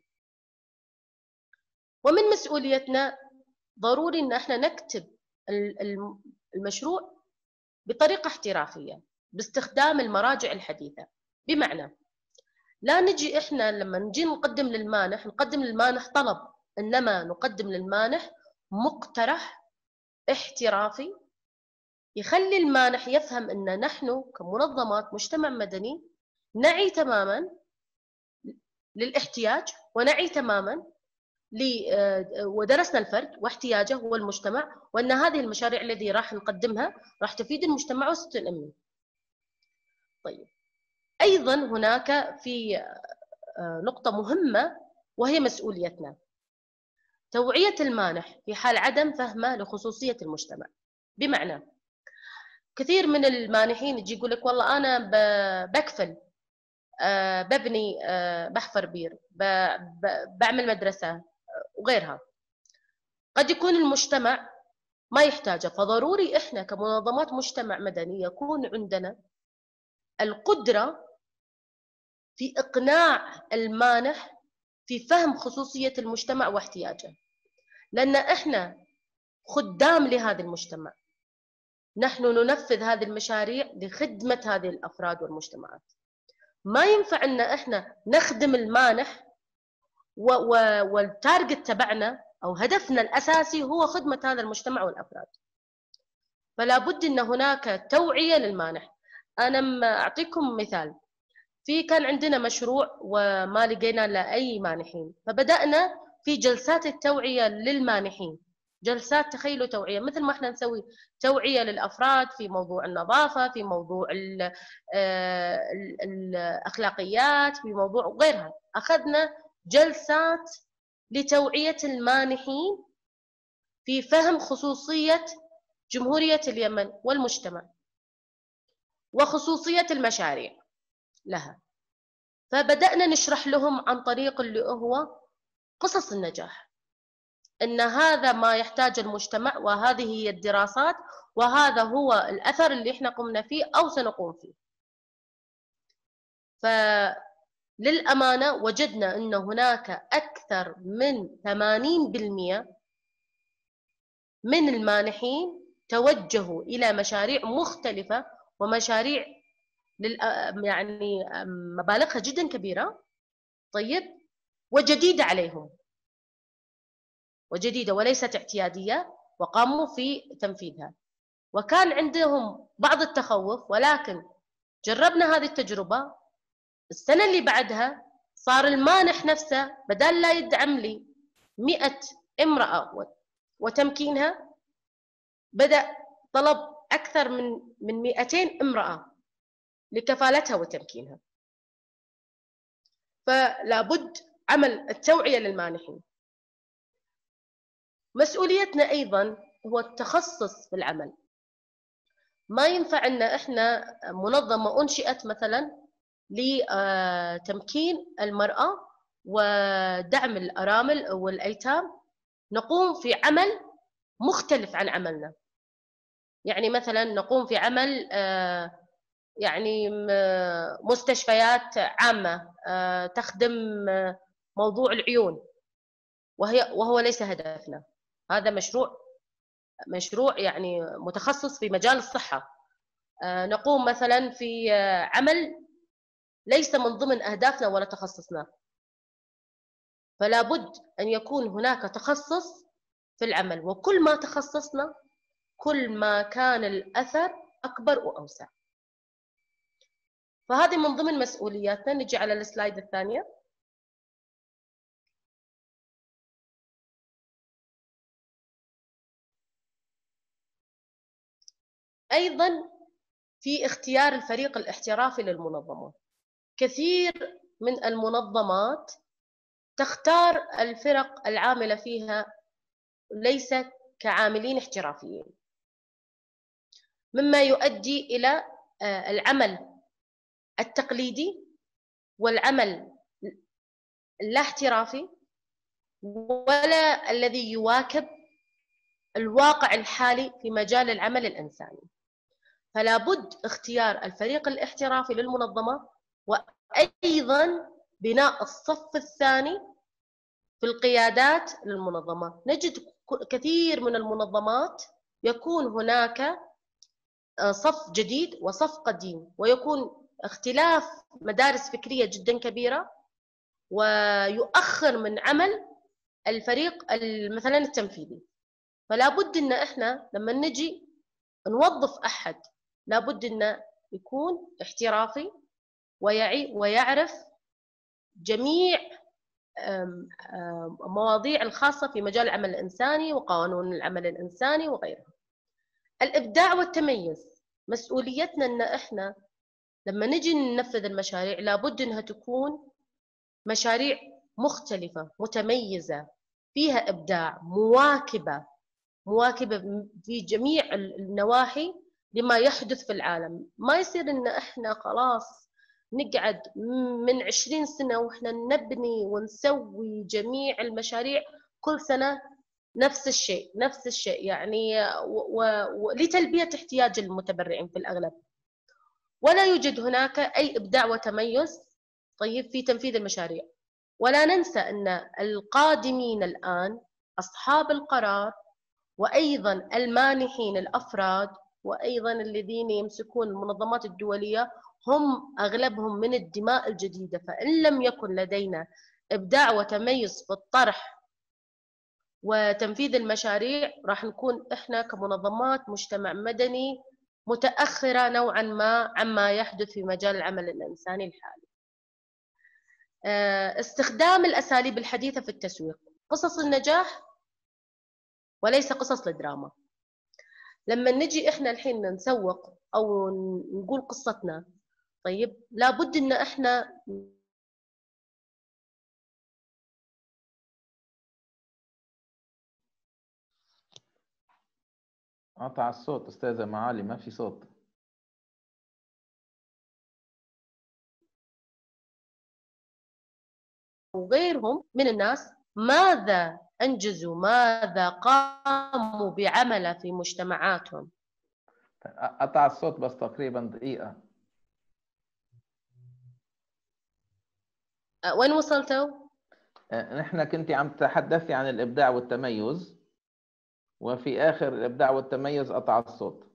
ومن مسؤوليتنا ضروري أن احنا نكتب المشروع بطريقة احترافية، باستخدام المراجع الحديثة. بمعنى لا نجي إحنا لما نجي نقدم للمانح طلب، إنما نقدم للمانح مقترح احترافي يخلي المانح يفهم أن نحن كمنظمات مجتمع مدني نعي تماما للاحتياج، ونعي تماما ودرسنا الفرد واحتياجه والمجتمع، وأن هذه المشاريع التي راح نقدمها راح تفيد المجتمع وستنمي. طيب، أيضا هناك في نقطة مهمة وهي مسؤوليتنا، توعية المانح في حال عدم فهمه لخصوصية المجتمع. بمعنى كثير من المانحين يجي يقول لك والله أنا بكفل، ببني، بحفر بير، بعمل مدرسة وغيرها، قد يكون المجتمع ما يحتاجه. فضروري إحنا كمنظمات مجتمع مدني يكون عندنا القدرة في إقناع المانح في فهم خصوصية المجتمع واحتياجه، لأن إحنا خدام لهذا المجتمع، نحن ننفذ هذه المشاريع لخدمة هذه الأفراد والمجتمعات. ما ينفع أن إحنا نخدم المانح والتارجت تبعنا أو هدفنا الأساسي هو خدمة هذا المجتمع والأفراد. فلا بد أن هناك توعية للمانح. أنا أعطيكم مثال، كان عندنا مشروع وما لقينا لأي مانحين، فبدأنا في جلسات التوعية للمانحين، جلسات، تخيلوا، توعية مثل ما احنا نسوي توعية للأفراد في موضوع النظافة، في موضوع الأخلاقيات، في موضوع غيرها. أخذنا جلسات لتوعية المانحين في فهم خصوصية جمهورية اليمن والمجتمع وخصوصية المشاريع لها. فبدأنا نشرح لهم عن طريق اللي هو قصص النجاح، أن هذا ما يحتاج المجتمع، وهذه هي الدراسات، وهذا هو الأثر اللي احنا قمنا فيه أو سنقوم فيه. فللأمانة وجدنا أن هناك أكثر من 80% من المانحين توجهوا إلى مشاريع مختلفة، ومشاريع يعني مبالغها جدا كبيرة، طيب، وجديدة عليهم، وجديدة وليست اعتيادية، وقاموا في تنفيذها. وكان عندهم بعض التخوف، ولكن جربنا هذه التجربة. السنة اللي بعدها صار المانح نفسه بدل لا يدعم لي 100 امرأة وتمكينها، بدأ طلب أكثر من 200 امرأة لكفالتها وتمكينها. فلا بد عمل التوعية للمانحين. مسؤوليتنا أيضا هو التخصص في العمل. ما ينفع أن إحنا منظمة أنشئت مثلا لتمكين المرأة ودعم الأرامل والأيتام نقوم في عمل مختلف عن عملنا. يعني مثلا نقوم في عمل يعني مستشفيات عامة تخدم موضوع العيون، وهو ليس هدفنا. هذا مشروع يعني متخصص في مجال الصحة. نقوم مثلا في عمل ليس من ضمن أهدافنا ولا تخصصنا. فلا بد أن يكون هناك تخصص في العمل، وكل ما تخصصنا كل ما كان الأثر أكبر وأوسع. فهذه من ضمن مسؤولياتنا. نجي على السلايد الثانية. أيضا في اختيار الفريق الاحترافي للمنظمة. كثير من المنظمات تختار الفرق العاملة فيها ليس كعاملين احترافيين، مما يؤدي إلى العمل التقليدي والعمل اللا احترافي، ولا الذي يواكب الواقع الحالي في مجال العمل الإنساني. فلا بد اختيار الفريق الاحترافي للمنظمة، وأيضا بناء الصف الثاني في القيادات للمنظمة. نجد كثير من المنظمات يكون هناك صف جديد وصف قديم، ويكون اختلاف مدارس فكرية جدا كبيرة، ويؤخر من عمل الفريق مثلا التنفيذي. فلا بد ان احنا لما نجي نوظف احد لابد انه يكون احترافي ويعي ويعرف جميع مواضيع الخاصة في مجال العمل الإنساني وقانون العمل الإنساني وغيرها. الإبداع والتميز، مسؤوليتنا أن إحنا لما نجي ننفذ المشاريع لابد أنها تكون مشاريع مختلفة متميزة فيها إبداع، مواكبة في جميع النواحي لما يحدث في العالم. ما يصير أن إحنا خلاص نقعد من 20 سنة وإحنا نبني ونسوي جميع المشاريع كل سنة نفس الشيء يعني لتلبية احتياج المتبرعين في الأغلب، ولا يوجد هناك أي إبداع وتميز طيب في تنفيذ المشاريع. ولا ننسى أن القادمين الآن أصحاب القرار وأيضا المانحين الأفراد وأيضا الذين يمسكون المنظمات الدولية هم أغلبهم من الدماء الجديدة. فإن لم يكن لدينا إبداع وتميز في الطرح وتنفيذ المشاريع راح نكون إحنا كمنظمات مجتمع مدني متأخرة نوعا ما عما يحدث في مجال العمل الإنساني الحالي. استخدام الأساليب الحديثة في التسويق، قصص النجاح وليس قصص الدراما. لما نجي إحنا الحين نسوق أو نقول قصتنا، طيب لابد إن إحنا قطع الصوت أستاذة معالي، ما في صوت. وغيرهم من الناس ماذا أنجزوا، ماذا قاموا بعمله في مجتمعاتهم. قطع الصوت بس تقريبا دقيقة. وين وصلتوا؟ نحن كنت عم تحدثي عن الإبداع والتميز، وفي آخر الإبداع والتميز قطع الصوت.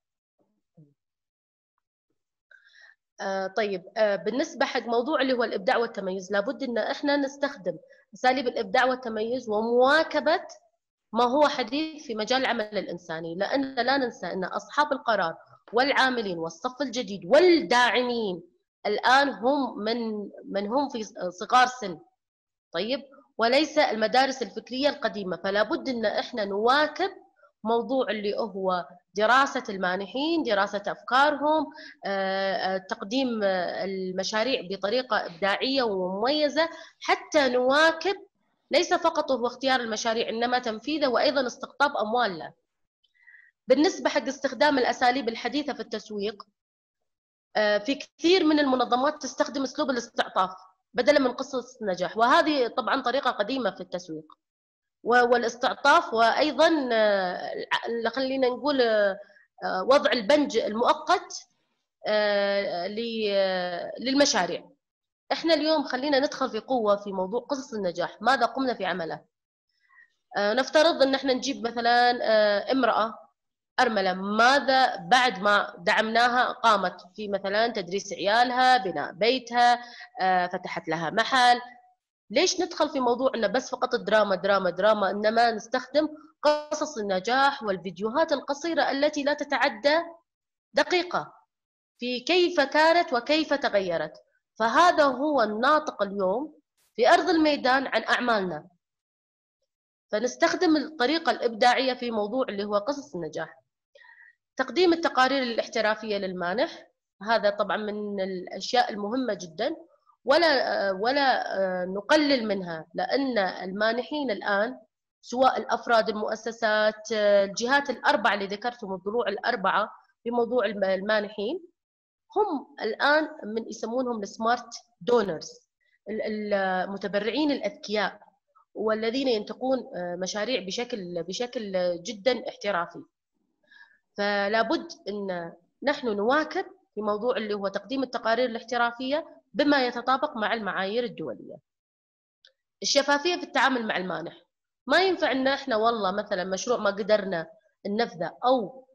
طيب بالنسبة حق موضوع اللي هو الإبداع والتميز، لابد إن إحنا نستخدم أساليب الإبداع والتميز ومواكبة ما هو حديث في مجال العمل الإنساني، لأن لا ننسى أن أصحاب القرار والعاملين والصف الجديد والداعمين الآن هم من هم في صغار سن، طيب، وليس المدارس الفكرية القديمة. فلا بد أن إحنا نواكب موضوع اللي هو دراسة المانحين، دراسة أفكارهم، تقديم المشاريع بطريقة إبداعية ومميزة حتى نواكب ليس فقط هو اختيار المشاريع إنما تنفيذه وأيضا استقطاب أموال له. بالنسبة حق استخدام الأساليب الحديثة في التسويق، في كثير من المنظمات تستخدم أسلوب الاستعطاف بدلا من قصص النجاح، وهذه طبعا طريقة قديمة في التسويق والاستعطاف، وأيضا خلينا نقول وضع البنج المؤقت للمشاريع. احنا اليوم خلينا ندخل في قوة في موضوع قصص النجاح، ماذا قمنا في عمله. نفترض ان احنا نجيب مثلا امرأة أرملة، ماذا بعد ما دعمناها قامت في مثلا تدريس عيالها، بناء بيتها، فتحت لها محل. ليش ندخل في موضوع انه بس فقط دراما دراما دراما، انما نستخدم قصص النجاح والفيديوهات القصيرة التي لا تتعدى دقيقة في كيف كانت وكيف تغيرت. فهذا هو الناطق اليوم في أرض الميدان عن أعمالنا. فنستخدم الطريقة الإبداعية في موضوع اللي هو قصص النجاح. تقديم التقارير الاحترافية للمانح، هذا طبعا من الأشياء المهمة جدا، ولا نقلل منها، لأن المانحين الآن سواء الأفراد، المؤسسات، الجهات الأربعة اللي ذكرتهم، الضلوع الأربعة في موضوع المانحين، هم الآن من يسمونهم السمارت دونرز، المتبرعين الأذكياء والذين ينتقون مشاريع بشكل جدا احترافي. فلا بد أن نحن نواكب في موضوع اللي هو تقديم التقارير الاحترافية بما يتطابق مع المعايير الدولية. الشفافية في التعامل مع المانح، ما ينفع أن احنا والله مثلا مشروع ما قدرنا ننفذه أو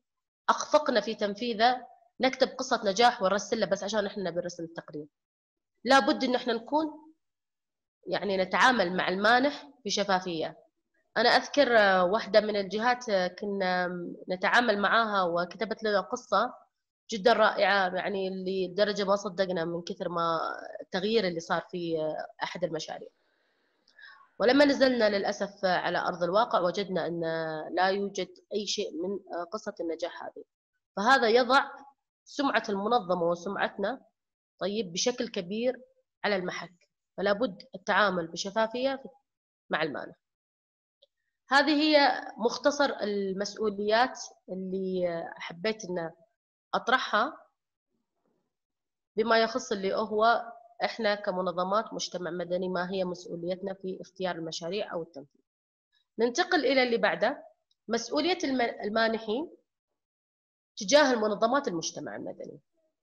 أخفقنا في تنفيذه نكتب قصة نجاح ونرسلها بس عشان إحنا نبي نرسل التقرير. لابد إن إحنا نكون يعني نتعامل مع المانح بشفافية. أنا أذكر واحدة من الجهات كنا نتعامل معاها وكتبت لنا قصة جدا رائعة، يعني لدرجة ما صدقنا من كثر ما التغيير اللي صار في أحد المشاريع. ولما نزلنا للأسف على أرض الواقع وجدنا أن لا يوجد أي شيء من قصة النجاح هذه. فهذا يضع سمعة المنظمة وسمعتنا طيب بشكل كبير على المحك. فلا بد التعامل بشفافية مع المانح. هذه هي مختصر المسؤوليات اللي حبيت أن أطرحها بما يخص اللي هو إحنا كمنظمات مجتمع مدني ما هي مسؤوليتنا في اختيار المشاريع أو التنفيذ. ننتقل إلى اللي بعده، مسؤولية المانحين تجاه المنظمات المجتمع المدني.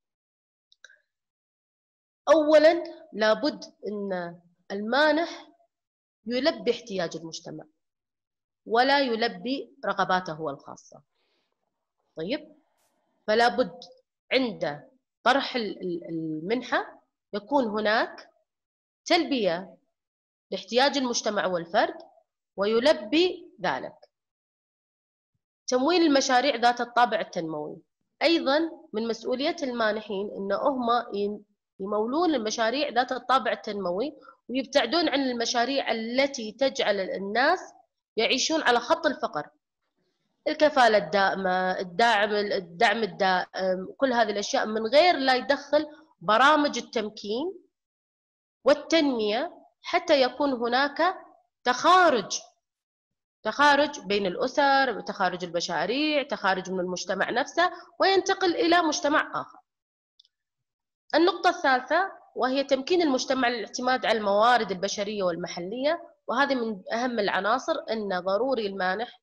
أولاً لابد أن المانح يلبي احتياج المجتمع ولا يلبي رغباته هو الخاصة. طيب، فلا بد عند طرح المنحة يكون هناك تلبية لاحتياج المجتمع والفرد ويلبي ذلك. تمويل المشاريع ذات الطابع التنموي أيضا من مسؤولية المانحين أن هم يمولون المشاريع ذات الطابع التنموي ويبتعدون عن المشاريع التي تجعل الناس يعيشون على خط الفقر. الكفالة الدائمة، الدعم الدائم، كل هذه الأشياء من غير لا يدخل برامج التمكين والتنمية حتى يكون هناك تخارج بين الأسر، تخارج المشاريع، تخارج من المجتمع نفسه وينتقل إلى مجتمع آخر. النقطة الثالثة وهي تمكين المجتمع للاعتماد على الموارد البشرية والمحلية، وهذه من أهم العناصر أن ضروري المانح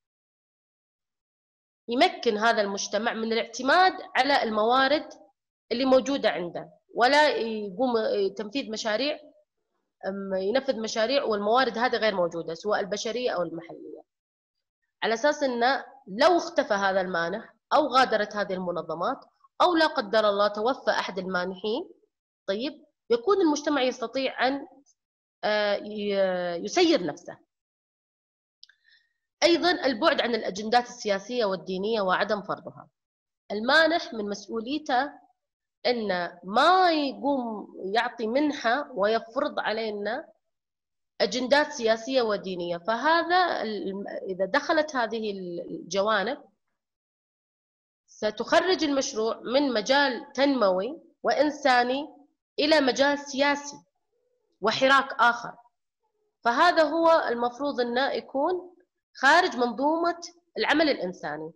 يمكن هذا المجتمع من الاعتماد على الموارد اللي موجودة عنده ولا يقوم تنفيذ مشاريع ينفذ مشاريع والموارد هذه غير موجودة سواء البشرية أو المحلية، على أساس أنه لو اختفى هذا المانح أو غادرت هذه المنظمات أو لا قدر الله توفى أحد المانحين، طيب يكون المجتمع يستطيع أن يسير نفسه. أيضا البعد عن الأجندات السياسية والدينية وعدم فرضها. المانح من مسؤوليته أن ما يقوم يعطي منحة ويفرض علينا أجندات سياسية ودينية، فهذا إذا دخلت هذه الجوانب ستخرج المشروع من مجال تنموي وإنساني إلى مجال سياسي وحراك آخر، فهذا هو المفروض أنه يكون خارج منظومة العمل الإنساني.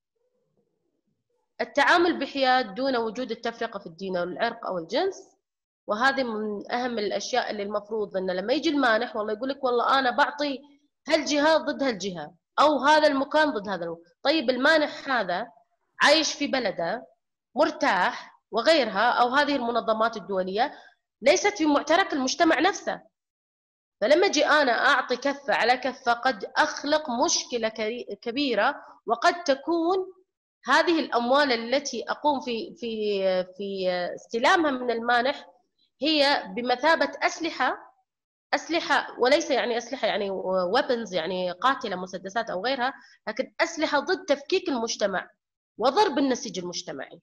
التعامل بحياد دون وجود التفرقة في الدين أو العرق أو الجنس، وهذه من أهم الأشياء اللي المفروض أنه لما يجي المانح والله يقول لك والله أنا بعطي هالجهة ضد هالجهة أو هذا المكان ضد هذا المكان. طيب المانح هذا عايش في بلده مرتاح وغيرها، أو هذه المنظمات الدولية ليست في معترك المجتمع نفسه، فلما أجي أنا أعطي كفة على كفة قد أخلق مشكلة كبيرة، وقد تكون هذه الأموال التي أقوم في استلامها من المانح هي بمثابة أسلحة وليس يعني أسلحة يعني weapons يعني قاتلة مسدسات أو غيرها، لكن أسلحة ضد تفكيك المجتمع وضرب النسيج المجتمعي.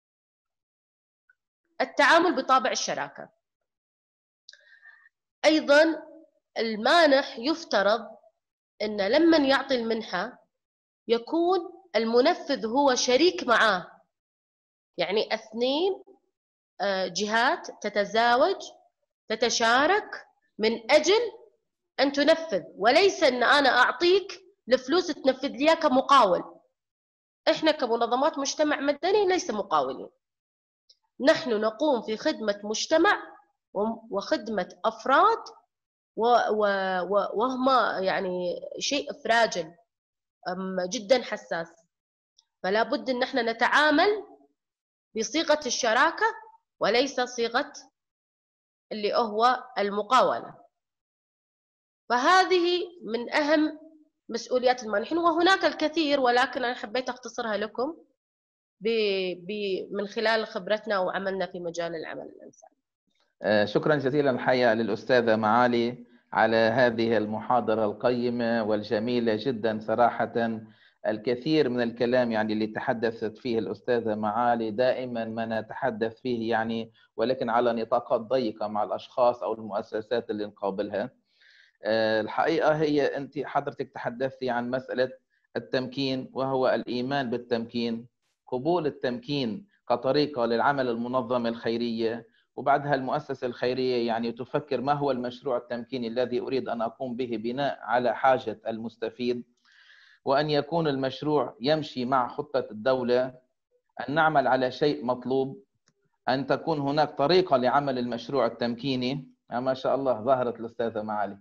التعامل بطابع الشراكة. أيضا المانح يفترض أن لما يعطي المنحة يكون المنفذ هو شريك معاه، يعني اثنين جهات تتزاوج تتشارك من أجل أن تنفذ، وليس أن أنا أعطيك الفلوس تنفذ لي كمقاول. إحنا كمنظمات مجتمع مدني ليس مقاولين، نحن نقوم في خدمة مجتمع وخدمة أفراد وهم يعني شيء فراجل جدا حساس، فلا بد أن احنا نتعامل بصيغة الشراكة وليس صيغة اللي هو المقاولة. فهذه من أهم مسؤوليات المانحين، وهناك الكثير ولكن أنا حبيت أختصرها لكم من خلال خبرتنا وعملنا في مجال العمل الإنساني. شكرا جزيلا الحقيقة للأستاذة معالي على هذه المحاضرة القيمة والجميلة جدا صراحة. الكثير من الكلام يعني اللي تحدثت فيه الأستاذة معالي دائما ما نتحدث فيه يعني، ولكن على نطاقات ضيقة مع الأشخاص أو المؤسسات اللي نقابلها. الحقيقة هي أنت حضرتك تحدثتي عن مسألة التمكين، وهو الإيمان بالتمكين، قبول التمكين كطريقة للعمل المنظم الخيرية، وبعدها المؤسسة الخيرية يعني تفكر ما هو المشروع التمكيني الذي أريد أن أقوم به بناء على حاجة المستفيد، وأن يكون المشروع يمشي مع خطة الدولة، أن نعمل على شيء مطلوب، أن تكون هناك طريقة لعمل المشروع التمكيني. ما شاء الله ظهرت الأستاذة معالي.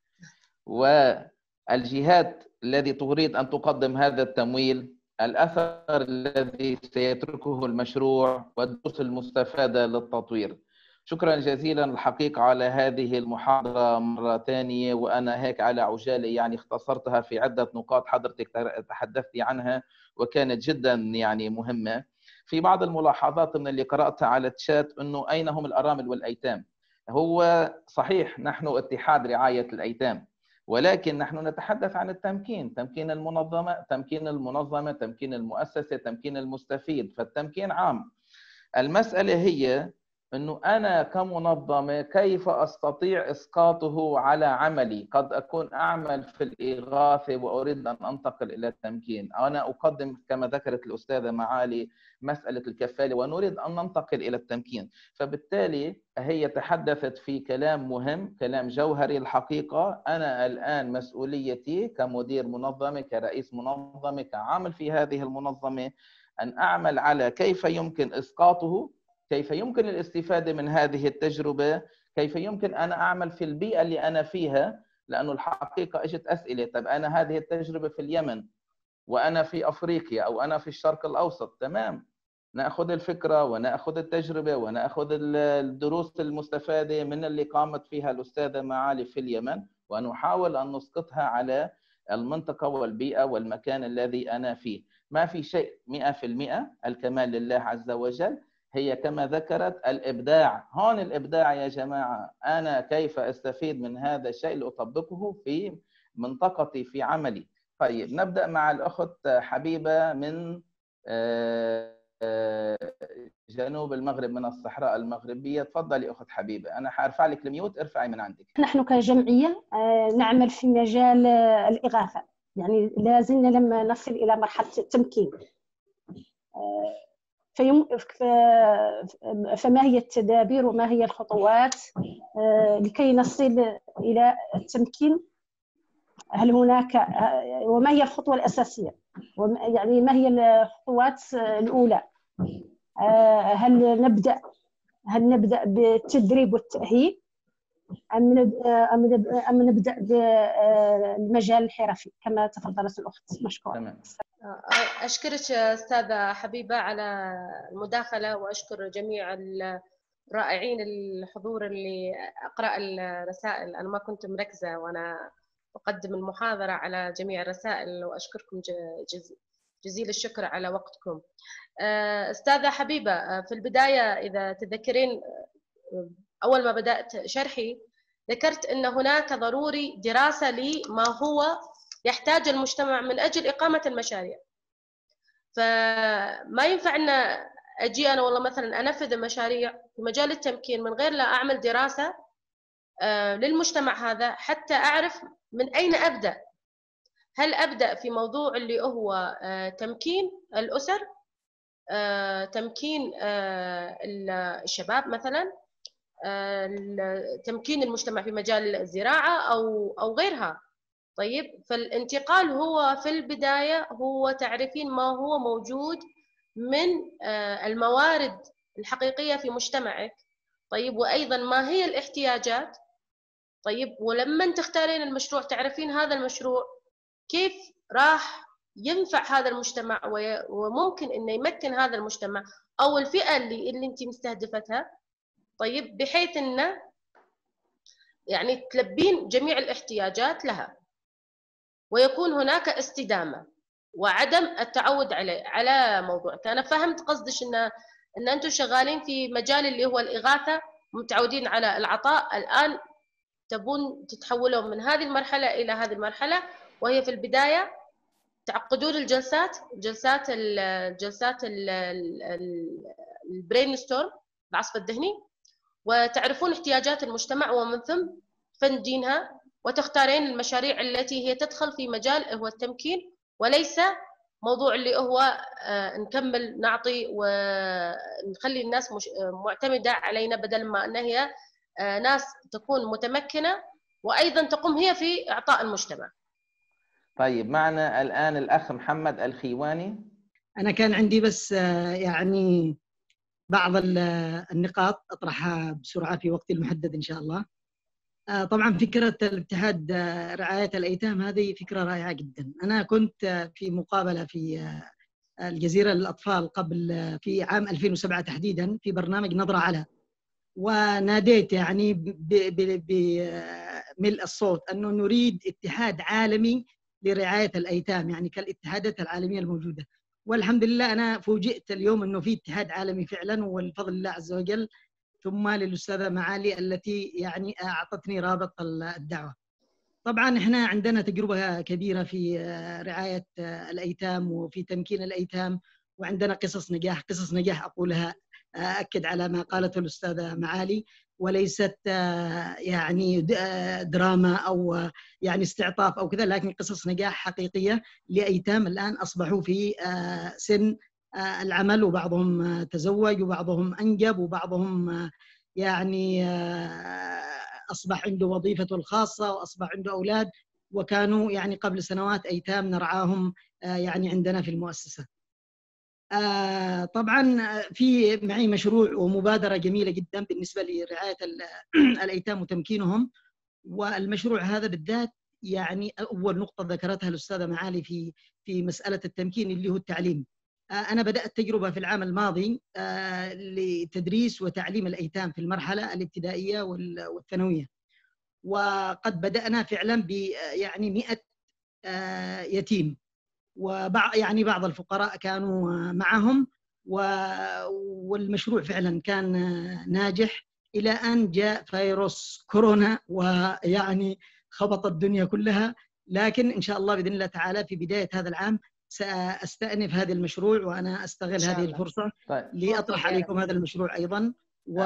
والجهات التي تريد أن تقدم هذا التمويل، الأثر الذي سيتركه المشروع والدروس المستفادة للتطوير. شكرا جزيلا الحقيقة على هذه المحاضرة مرة ثانية، وأنا هيك على عجالة يعني اختصرتها في عدة نقاط حضرتك تحدثتي عنها وكانت جدا يعني مهمة. في بعض الملاحظات من اللي قرأتها على الشات أنه أين هم الأرامل والأيتام. هو صحيح نحن اتحاد رعاية الأيتام، ولكن نحن نتحدث عن التمكين، تمكين المنظمة، تمكين المؤسسة، تمكين المستفيد، فالتمكين عام. المسألة هي أنه أنا كمنظمة كيف أستطيع إسقاطه على عملي. قد أكون أعمل في الإغاثة وأريد أن أنتقل إلى التمكين، أنا أقدم كما ذكرت الأستاذة معالي مسألة الكفالة ونريد أن ننتقل إلى التمكين. فبالتالي هي تحدثت في كلام مهم، كلام جوهري الحقيقة. أنا الآن مسؤوليتي كمدير منظمة، كرئيس منظمة، كعامل في هذه المنظمة، أن أعمل على كيف يمكن إسقاطه، كيف يمكن الاستفادة من هذه التجربة، كيف يمكن أنا أعمل في البيئة اللي أنا فيها. لأنه الحقيقة إجت أسئلة، طب أنا هذه التجربة في اليمن وأنا في أفريقيا أو أنا في الشرق الأوسط، تمام، نأخذ الفكرة ونأخذ التجربة ونأخذ الدروس المستفادة من اللي قامت فيها الأستاذة معالي في اليمن، ونحاول أن نسقطها على المنطقة والبيئة والمكان الذي أنا فيه. ما في شيء 100%، الكمال لله عز وجل. هي كما ذكرت الإبداع، هون الإبداع يا جماعة. أنا كيف أستفيد من هذا الشيء لأطبقه في منطقتي في عملي. طيب نبدأ مع الأخت حبيبة من جنوب المغرب، من الصحراء المغربية. تفضلي أخت حبيبة، أنا حارفع لك الميوت، ارفعي من عندك. نحن كجمعية نعمل في مجال الإغاثة، يعني لازلنا لم نصل إلى مرحلة التمكين. فما هي التدابير وما هي الخطوات لكي نصل إلى التمكين؟ هل هناك، وما هي الخطوة الأساسية، يعني ما هي الخطوات الأولى؟ هل نبدأ بالتدريب والتأهيل أم نبدأ بالمجال الحرفي كما تفضلت الأخت؟ مشكورة. تمام. أشكرك أستاذة حبيبة على المداخلة، وأشكر جميع الرائعين الحضور اللي أقرأ الرسائل. أنا ما كنت مركزة وأنا أقدم المحاضرة على جميع الرسائل، وأشكركم جزيل الشكر على وقتكم. أستاذة حبيبة، في البداية إذا تذكرين أول ما بدأت شرحي ذكرت أن هناك ضروري دراسة لما هو يحتاج المجتمع من أجل إقامة المشاريع. فما ينفع أن أجي أنا والله مثلا أنفذ المشاريع في مجال التمكين من غير لا أعمل دراسة للمجتمع هذا حتى أعرف من أين أبدأ. هل أبدأ في موضوع اللي هو تمكين الأسر، تمكين الشباب مثلا، تمكين المجتمع في مجال الزراعة أو غيرها؟ طيب، فالانتقال هو في البداية هو تعرفين ما هو موجود من الموارد الحقيقية في مجتمعك. طيب، وأيضا ما هي الاحتياجات. طيب، ولما تختارين المشروع تعرفين هذا المشروع كيف راح ينفع هذا المجتمع وممكن انه يمكن هذا المجتمع او الفئة اللي انت مستهدفتها. طيب، بحيث انه يعني تلبين جميع الاحتياجات لها ويكون هناك استدامة. وعدم التعود على موضوع. أنا فهمت قصدش إن أنتم شغالين في مجال اللي هو الإغاثة، متعودين على العطاء، الآن تبون تتحولوا من هذه المرحلة إلى هذه المرحلة، وهي في البداية تعقدون الجلسات البرين ستورم، العصف الذهني، وتعرفون احتياجات المجتمع ومن ثم تفندينها وتختارين المشاريع التي هي تدخل في مجال هو التمكين، وليس موضوع اللي هو نكمل نعطي ونخلي الناس معتمدة علينا، بدل ما أن هي ناس تكون متمكنة وأيضا تقوم هي في إعطاء المجتمع. طيب معنا الآن الأخ محمد الخيواني. أنا كان عندي بس يعني بعض النقاط أطرحها بسرعة في وقت المحدد إن شاء الله. طبعا فكرة الاتحاد رعاية الأيتام هذه فكرة رائعة جدا. أنا كنت في مقابلة في الجزيرة للأطفال قبل في عام 2007 تحديدا في برنامج نظرة على، وناديت يعني بملء الصوت أنه نريد اتحاد عالمي لرعاية الأيتام، يعني كالاتحادات العالمية الموجودة. والحمد لله أنا فوجئت اليوم أنه في اتحاد عالمي فعلا، والفضل الله عز وجل ثم للأستاذة معالي التي يعني أعطتني رابط الدعوة. طبعا احنا عندنا تجربة كبيرة في رعاية الأيتام وفي تمكين الأيتام، وعندنا قصص نجاح أقولها أكد على ما قالته الأستاذة معالي، وليست يعني دراما أو يعني استعطاف أو كذا، لكن قصص نجاح حقيقية لأيتام الآن أصبحوا في سن العمل، وبعضهم تزوج وبعضهم أنجب وبعضهم يعني أصبح عنده وظيفته الخاصة وأصبح عنده أولاد، وكانوا يعني قبل سنوات أيتام نرعاهم يعني عندنا في المؤسسة. طبعا في معي مشروع ومبادرة جميلة جدا بالنسبة لرعاية الأيتام وتمكينهم، والمشروع هذا بالذات يعني أول نقطة ذكرتها الأستاذة معالي في مسألة التمكين اللي هو التعليم. أنا بدأت تجربة في العام الماضي لتدريس وتعليم الأيتام في المرحلة الابتدائية والثانوية، وقد بدأنا فعلا ب يعني 100 يتيم، وبعض يعني بعض الفقراء كانوا معهم، والمشروع فعلا كان ناجح إلى أن جاء فيروس كورونا ويعني خبط الدنيا كلها. لكن إن شاء الله بإذن الله تعالى في بداية هذا العام سأستأنف هذا المشروع، وأنا أستغل هذه الفرصة لأطرح عليكم هذا المشروع أيضا،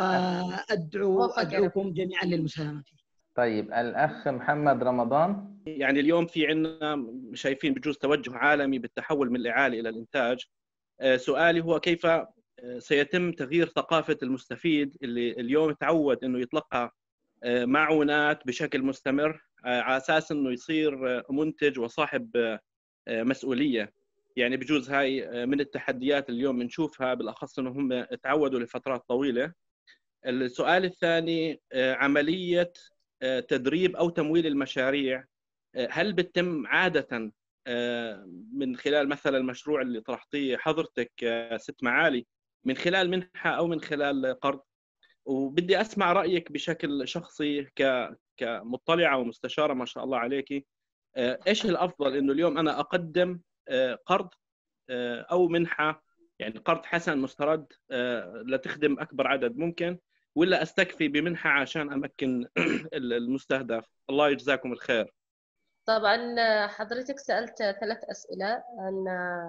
وأدعوكم جميعا للمساهمة فيه. طيب الأخ محمد رمضان. يعني اليوم في عندنا شايفين بجوز توجه عالمي بالتحول من الإعالة إلى الإنتاج. سؤالي هو كيف سيتم تغيير ثقافة المستفيد اللي اليوم تعود أنه يتلقى معونات بشكل مستمر على أساس أنه يصير منتج وصاحب مسؤولية. يعني بجوز هاي من التحديات اليوم بنشوفها، بالأخص أنه هم تعودوا لفترات طويلة. السؤال الثاني عملية تدريب أو تمويل المشاريع، هل بتتم عادة من خلال مثلا المشروع اللي طرحتيه حضرتك ست معالي من خلال منحة أو من خلال قرض؟ وبدي أسمع رأيك بشكل شخصي كمطلعة ومستشارة ما شاء الله عليكي، إيش الأفضل إنه اليوم أنا أقدم قرض أو منحة، يعني قرض حسن مسترد لتخدم أكبر عدد ممكن، ولا أستكفي بمنحة عشان أمكن المستهدف؟ الله يجزاكم الخير. طبعا حضرتك سألت 3 أسئلة عن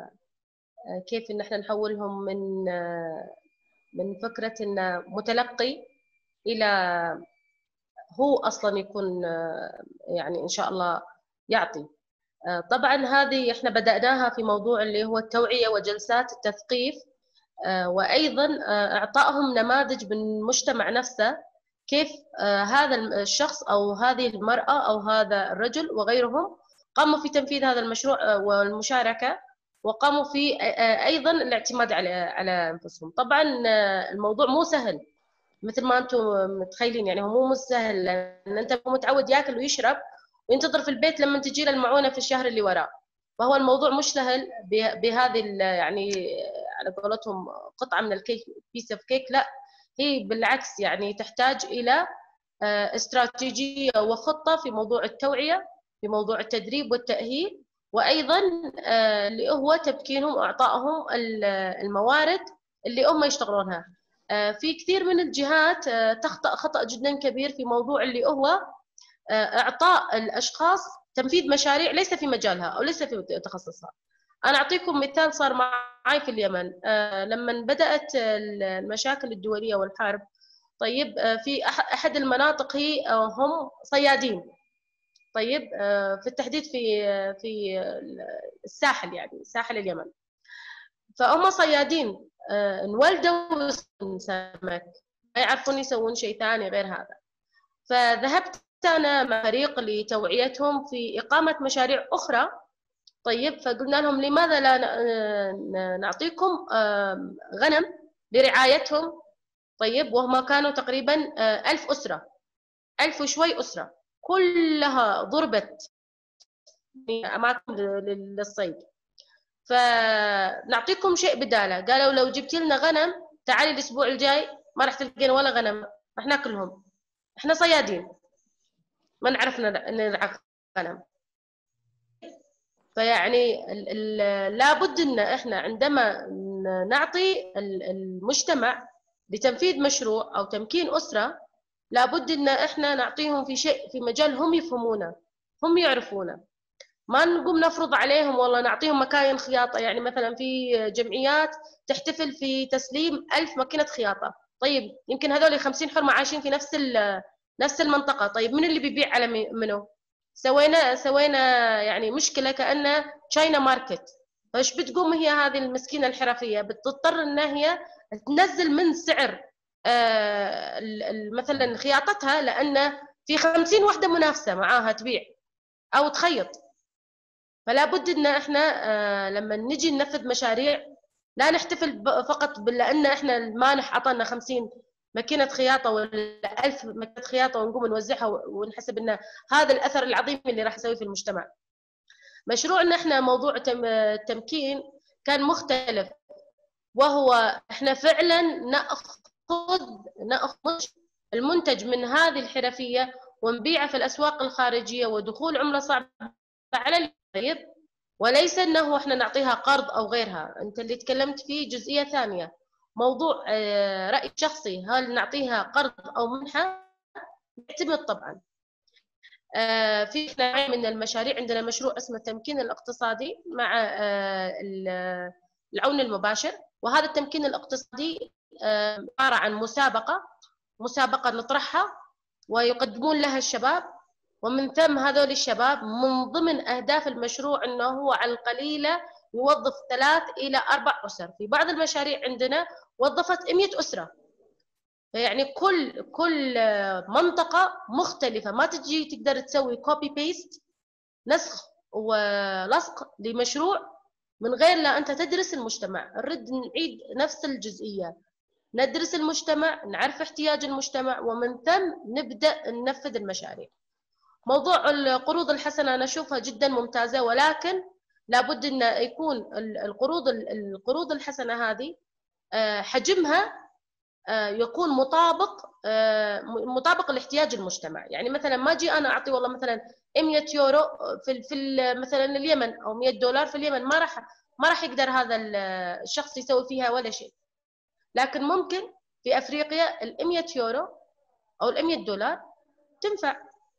كيف إن احنا نحولهم من فكرة إن متلقي إلى هو أصلا يكون يعني إن شاء الله يعطي. طبعا هذه احنا بدأناها في موضوع اللي هو التوعية وجلسات التثقيف، وأيضا إعطائهم نماذج من المجتمع نفسه، كيف هذا الشخص أو هذه المرأة أو هذا الرجل وغيرهم قاموا في تنفيذ هذا المشروع والمشاركة، وقاموا في أيضا الاعتماد على أنفسهم. طبعا الموضوع مو سهل مثل ما أنتم متخيلين، يعني هو مو سهل، لأن أنت متعود يأكل ويشرب وينتظر في البيت لما تجي له المعونة في الشهر اللي وراه، فهو الموضوع مش سهل بهذه يعني على قولتهم قطعة من الكيك، بيس اوف كيك. لا، هي بالعكس يعني تحتاج إلى استراتيجية وخطة في موضوع التوعية، في موضوع التدريب والتأهيل، وأيضا اللي هو تمكينهم وإعطائهم الموارد اللي هم يشتغلونها. في كثير من الجهات تخطأ خطأ جدا كبير في موضوع اللي هو إعطاء الأشخاص تنفيذ مشاريع ليس في مجالها أو ليس في تخصصها. أنا أعطيكم مثال صار معي في اليمن لما بدأت المشاكل الدولية والحرب. طيب في أحد المناطق هي هم صيادين. طيب في التحديد في الساحل، يعني ساحل اليمن. فهم صيادين انولدوا سمك، ما يعرفون يسوون شيء ثاني غير هذا. فذهبت أنا مع فريق لتوعيتهم في إقامة مشاريع أخرى. طيب فقلنا لهم لماذا لا نعطيكم غنم لرعايتهم. طيب وهم كانوا تقريبا 1000 أسرة، 1000 وشوي أسرة، كلها ضربت أماكن للصيد. فنعطيكم شيء بداله. قالوا لو جبت لنا غنم تعالي الأسبوع الجاي ما راح تلقين ولا غنم، راح ناكلهم، احنا صيادين ما نعرف نرعى غنم. فيعني لابد ان احنا عندما نعطي المجتمع لتنفيذ مشروع او تمكين اسره، لابد ان احنا نعطيهم في شيء في مجال هم يفهمونه، هم يعرفونه. ما نقوم نفرض عليهم والله نعطيهم مكاين خياطه. يعني مثلا في جمعيات تحتفل في تسليم 1000 ماكينه خياطه. طيب يمكن هذول 50 حرمه عايشين في نفس المنطقه. طيب من اللي بيبيع على منه؟ سوينا يعني مشكله كأنه تشاينا ماركت. فايش بتقوم هي هذه المسكينه الحرفيه؟ بتضطر ان هي تنزل من سعر مثلا خياطتها، لان في 50 وحده منافسه معاها تبيع او تخيط. فلا بد ان احنا لما نجي ننفذ مشاريع لا نحتفل فقط لان احنا المانح عطانا 50 ماكينه خياطه ولا 1000 ماكينه خياطه ونقوم نوزعها ونحسب ان هذا الاثر العظيم اللي راح نسويه في المجتمع. مشروعنا احنا موضوع التمكين كان مختلف، وهو احنا فعلا ناخذ المنتج من هذه الحرفيه ونبيعه في الاسواق الخارجيه ودخول عمله صعبه على طيب، وليس انه احنا نعطيها قرض او غيرها. انت اللي تكلمت فيه جزئيه ثانيه، موضوع راي شخصي، هل نعطيها قرض او منحه؟ يعتمد طبعا. في نوعين من المشاريع. عندنا مشروع اسمه التمكين الاقتصادي مع العون المباشر، وهذا التمكين الاقتصادي عباره عن مسابقه نطرحها ويقدمون لها الشباب، ومن ثم هذول الشباب من ضمن أهداف المشروع أنه هو على القليلة يوظف 3 إلى 4 أسر. في بعض المشاريع عندنا وظفت 100 أسرة. يعني كل منطقة مختلفة، ما تجي تقدر تسوي كوبي بيست، نسخ ولصق لمشروع من غير لا أنت تدرس المجتمع. نريد نعيد نفس الجزئية، ندرس المجتمع، نعرف احتياج المجتمع، ومن ثم نبدأ ننفذ المشاريع. موضوع القروض الحسنة أنا أشوفها جدا ممتازة، ولكن لابد أن يكون القروض الحسنة هذه حجمها يكون مطابق لاحتياج المجتمع. يعني مثلا ما أجي أنا أعطي والله مثلا 100 يورو في مثلا اليمن أو 100 دولار في اليمن، ما راح يقدر هذا الشخص يسوي فيها ولا شيء. لكن ممكن في أفريقيا ال 100 يورو أو ال 100 دولار تنفع.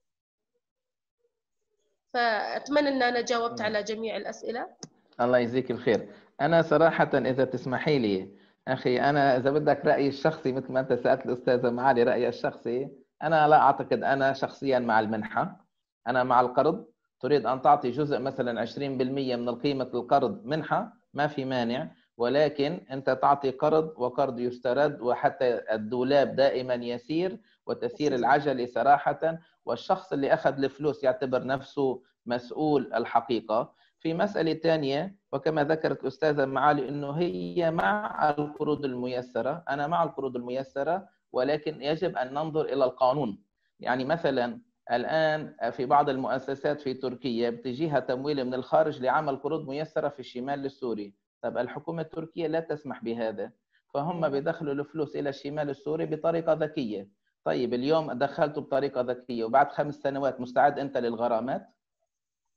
فأتمنى أن أنا جاوبت على جميع الأسئلة. الله يجزيك الخير. أنا صراحة إذا تسمحي لي أخي، أنا إذا بدك رأيي الشخصي مثل ما أنت سألت الأستاذة معالي رأيي الشخصي، أنا لا أعتقد أنا شخصيا مع المنحة، أنا مع القرض. تريد أن تعطي جزء مثلا 20% من قيمة القرض منحة، ما في مانع، ولكن أنت تعطي قرض وقرض يسترد، وحتى الدولاب دائما يسير وتسير العجلة صراحة، والشخص اللي أخذ الفلوس يعتبر نفسه مسؤول الحقيقة. في مسألة ثانية، وكما ذكرت الأستاذة معالي أنه هي مع القروض الميسرة، أنا مع القروض الميسرة، ولكن يجب أن ننظر إلى القانون. يعني مثلا الآن في بعض المؤسسات في تركيا بتجيها تمويل من الخارج لعمل قروض ميسرة في الشمال السوري. طب الحكومة التركية لا تسمح بهذا، فهم بيدخلوا الفلوس إلى الشمال السوري بطريقة ذكية. طيب اليوم دخلته بطريقة ذكية وبعد 5 سنوات مستعد أنت للغرامات؟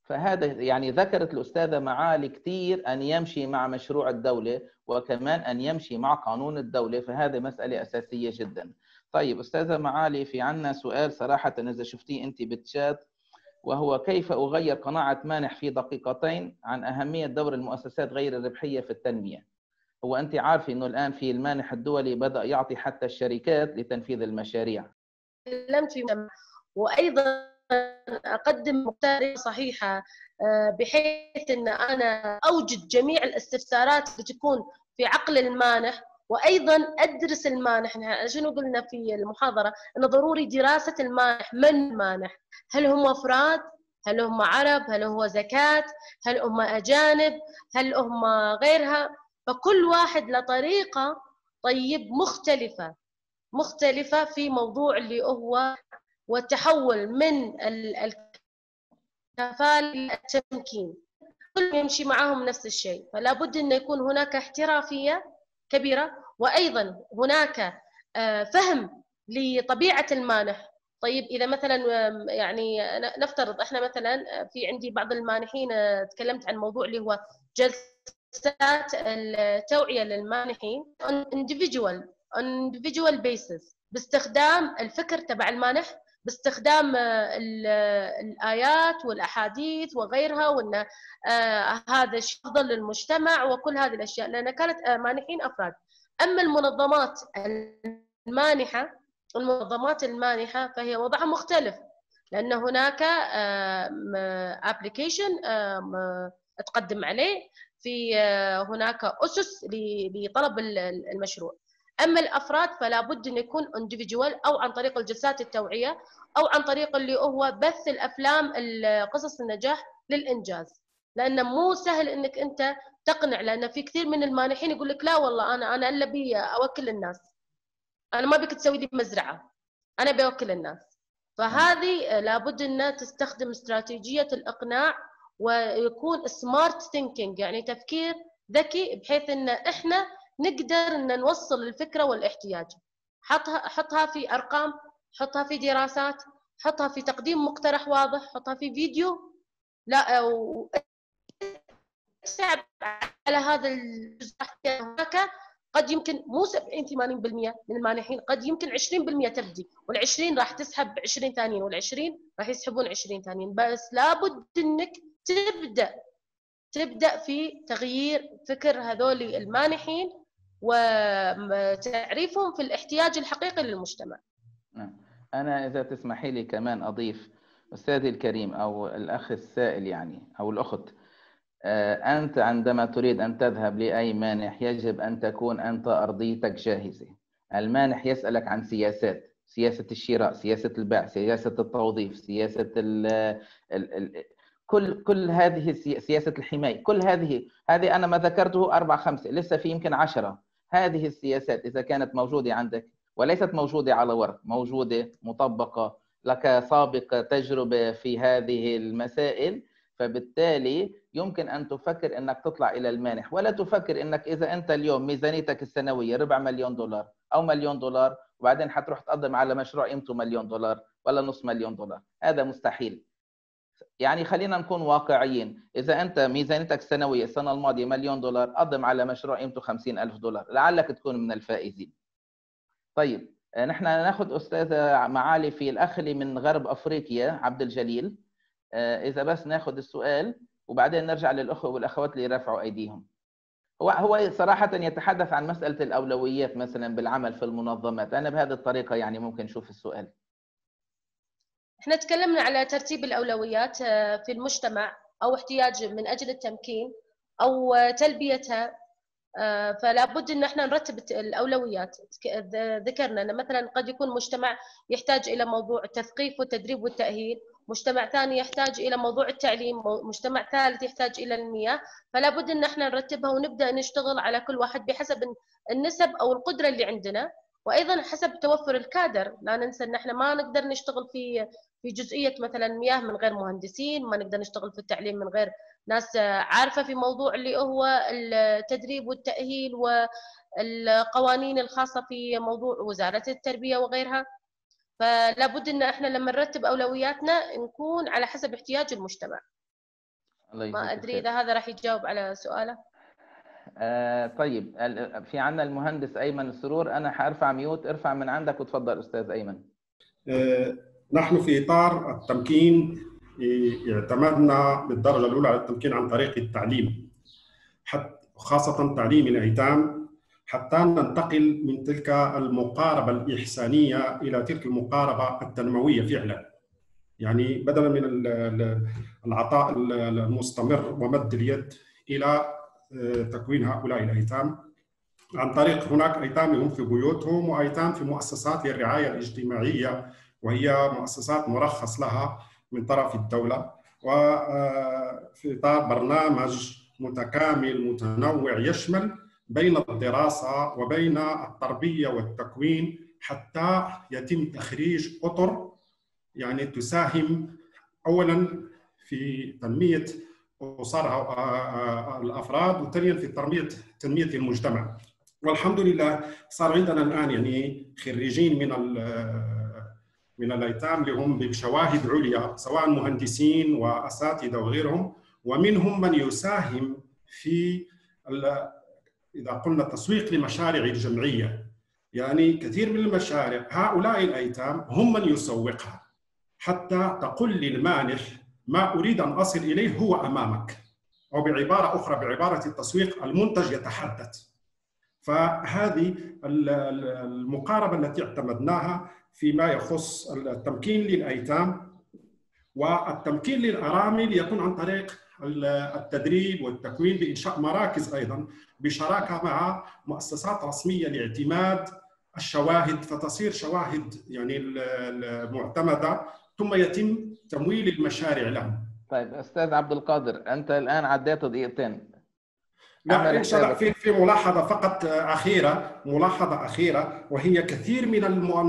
فهذا يعني ذكرت الأستاذة معالي كثير أن يمشي مع مشروع الدولة وكمان أن يمشي مع قانون الدولة، فهذه مسألة أساسية جدا. طيب أستاذة معالي، في عنا سؤال صراحة إذا شفتيه أنت بالشات، وهو كيف أغير قناعة مانح في دقيقتين عن أهمية دور المؤسسات غير الربحية في التنمية. هو أنت عارفة أنه الآن في المانح الدولي بدأ يعطي حتى الشركات لتنفيذ المشاريع. تكلمت في وأيضا أقدم مقترحات صحيحة بحيث أن أنا أوجد جميع الاستفسارات اللي تكون في عقل المانح، وأيضا أدرس المانح. شنو قلنا في المحاضرة؟ أنه ضروري دراسة المانح. من المانح؟ هل هم أفراد؟ هل هم عرب؟ هل هو زكاة؟ هل هم أجانب؟ هل هم غيرها؟ فكل واحد له طريقة طيب مختلفة في موضوع اللي هو والتحول من الكفالة للتمكين، كل يمشي معهم نفس الشيء. فلا بد أن يكون هناك احترافية كبيرة، وأيضا هناك فهم لطبيعة المانح. طيب إذا مثلا يعني نفترض إحنا مثلا في عندي بعض المانحين، تكلمت عن موضوع اللي هو جلسات التوعية للمانحين on individual basis، باستخدام الفكر تبع المانح، باستخدام الآيات والأحاديث وغيرها، وأن هذا الشيء أفضل للمجتمع وكل هذه الأشياء، لأن كانت مانحين أفراد. أما المنظمات المانحة فهي وضعها مختلف، لأن هناك application تقدم عليه، في هناك أسس لطلب المشروع. أما الأفراد فلا بد أن يكون individual، أو عن طريق الجلسات التوعية، أو عن طريق اللي هو بث الأفلام قصص النجاح للإنجاز. لأنه مو سهل أنك أنت تقنع، لأن في كثير من المانحين يقول لك لا والله أنا إلا بي أوكل الناس، أنا ما بك تسوي لي مزرعة، أنا بوكل الناس. فهذه لابد أنها تستخدم استراتيجية الإقناع، ويكون سمارت ثينكينج، يعني تفكير ذكي، بحيث أن إحنا نقدر أن نوصل الفكرة والاحتياج. حطها في أرقام، حطها في دراسات، حطها في تقديم مقترح واضح، حطها في فيديو، لا تعب على هذا الجزء. هناك قد يمكن مو 70-80% من المانحين، قد يمكن 20% تبدي، وال20 راح تسحب 20 ثانيين، وال20 راح يسحبون 20 ثانيين. بس لابد انك تبدا في تغيير فكر هذول المانحين وتعريفهم في الاحتياج الحقيقي للمجتمع. أنا إذا تسمحي لي كمان أضيف، أستاذي الكريم أو الأخ السائل يعني أو الأخت، أنت عندما تريد أن تذهب لأي مانح يجب أن تكون أنت أرضيتك جاهزة. المانح يسألك عن سياسات، سياسة الشراء، سياسة البيع، سياسة التوظيف، سياسة كل هذه سياسة الحماية، كل هذه أنا ما ذكرته 4-5، لسه في يمكن 10. هذه السياسات إذا كانت موجودة عندك وليست موجودة على ورق، موجودة مطبقة، لك سابق تجربة في هذه المسائل، فبالتالي يمكن أن تفكر أنك تطلع إلى المانح، ولا تفكر أنك إذا أنت اليوم ميزانيتك السنوية $250,000 أو $1,000,000 وبعدين حتروح تقدم على مشروع قيمته $1,000,000 ولا $500,000. هذا مستحيل. يعني خلينا نكون واقعيين، إذا أنت ميزانيتك السنوية السنة الماضية $1,000,000 قدم على مشروع قيمته $50,000 لعلك تكون من الفائزين. طيب نحن ناخذ أستاذة معالي في الأخ اللي من غرب أفريقيا عبد الجليل، إذا بس ناخذ السؤال وبعدين نرجع للأخوة والأخوات اللي رفعوا أيديهم. هو صراحة يتحدث عن مسألة الأولويات مثلا بالعمل في المنظمات. أنا بهذه الطريقة يعني ممكن نشوف السؤال. احنا تكلمنا على ترتيب الأولويات في المجتمع، أو احتياج من أجل التمكين أو تلبيتها. فلا بد ان احنا نرتب الاولويات. ذكرنا ان مثلا قد يكون مجتمع يحتاج الى موضوع التثقيف والتدريب والتاهيل، مجتمع ثاني يحتاج الى موضوع التعليم، مجتمع ثالث يحتاج الى المياه. فلا بد ان احنا نرتبها ونبدا نشتغل على كل واحد بحسب النسب او القدره اللي عندنا، وايضا حسب توفر الكادر. لا ننسى ان احنا ما نقدر نشتغل في جزئيه مثلا مياه من غير مهندسين، ما نقدر نشتغل في التعليم من غير ناس عارفة في موضوع اللي هو التدريب والتأهيل والقوانين الخاصة في موضوع وزارة التربية وغيرها. فلا بد ان احنا لما نرتب اولوياتنا نكون على حسب احتياج المجتمع. ما ادري اذا هذا راح يجاوب على سؤاله. طيب في عندنا المهندس ايمن السرور، انا حارفع ميوت، ارفع من عندك وتفضل استاذ ايمن. نحن في اطار التمكين اعتمدنا بالدرجه الاولى على التمكين عن طريق التعليم، خاصه تعليم الايتام، حتى ننتقل من تلك المقاربه الاحسانيه الى تلك المقاربه التنمويه فعلا. يعني بدلا من العطاء المستمر ومد اليد الى تكوين هؤلاء الايتام عن طريق هناك ايتام هم في بيوتهم وايتام في مؤسسات للرعايه الاجتماعيه، وهي مؤسسات مرخص لها من طرف الدوله، وفي اطار برنامج متكامل متنوع يشمل بين الدراسه وبين التربيه والتكوين، حتى يتم تخريج اطر يعني تساهم اولا في تنميه اسرها الافراد، وثانيا في تنميه المجتمع. والحمد لله صار عندنا الان يعني خريجين من الايتام اللي هم بشواهد عليا، سواء مهندسين واساتذه وغيرهم، ومنهم من يساهم في اذا قلنا تسويق لمشاريع الجمعيه. يعني كثير من المشاريع هؤلاء الايتام هم من يسوقها، حتى تقول للمانح ما اريد ان اصل اليه هو امامك، او بعباره اخرى بعباره التسويق المنتج يتحدث. فهذه المقاربه التي اعتمدناها فيما يخص التمكين للايتام، والتمكين للارامل يكون عن طريق التدريب والتكوين بانشاء مراكز ايضا بشراكه مع مؤسسات رسميه لاعتماد الشواهد، فتصير شواهد يعني المعتمده، ثم يتم تمويل المشاريع لهم. طيب استاذ عبد القادر، انت الان عديت دقيقتين. لا ان شاء الله في ملاحظه فقط ملاحظه اخيره، وهي كثير من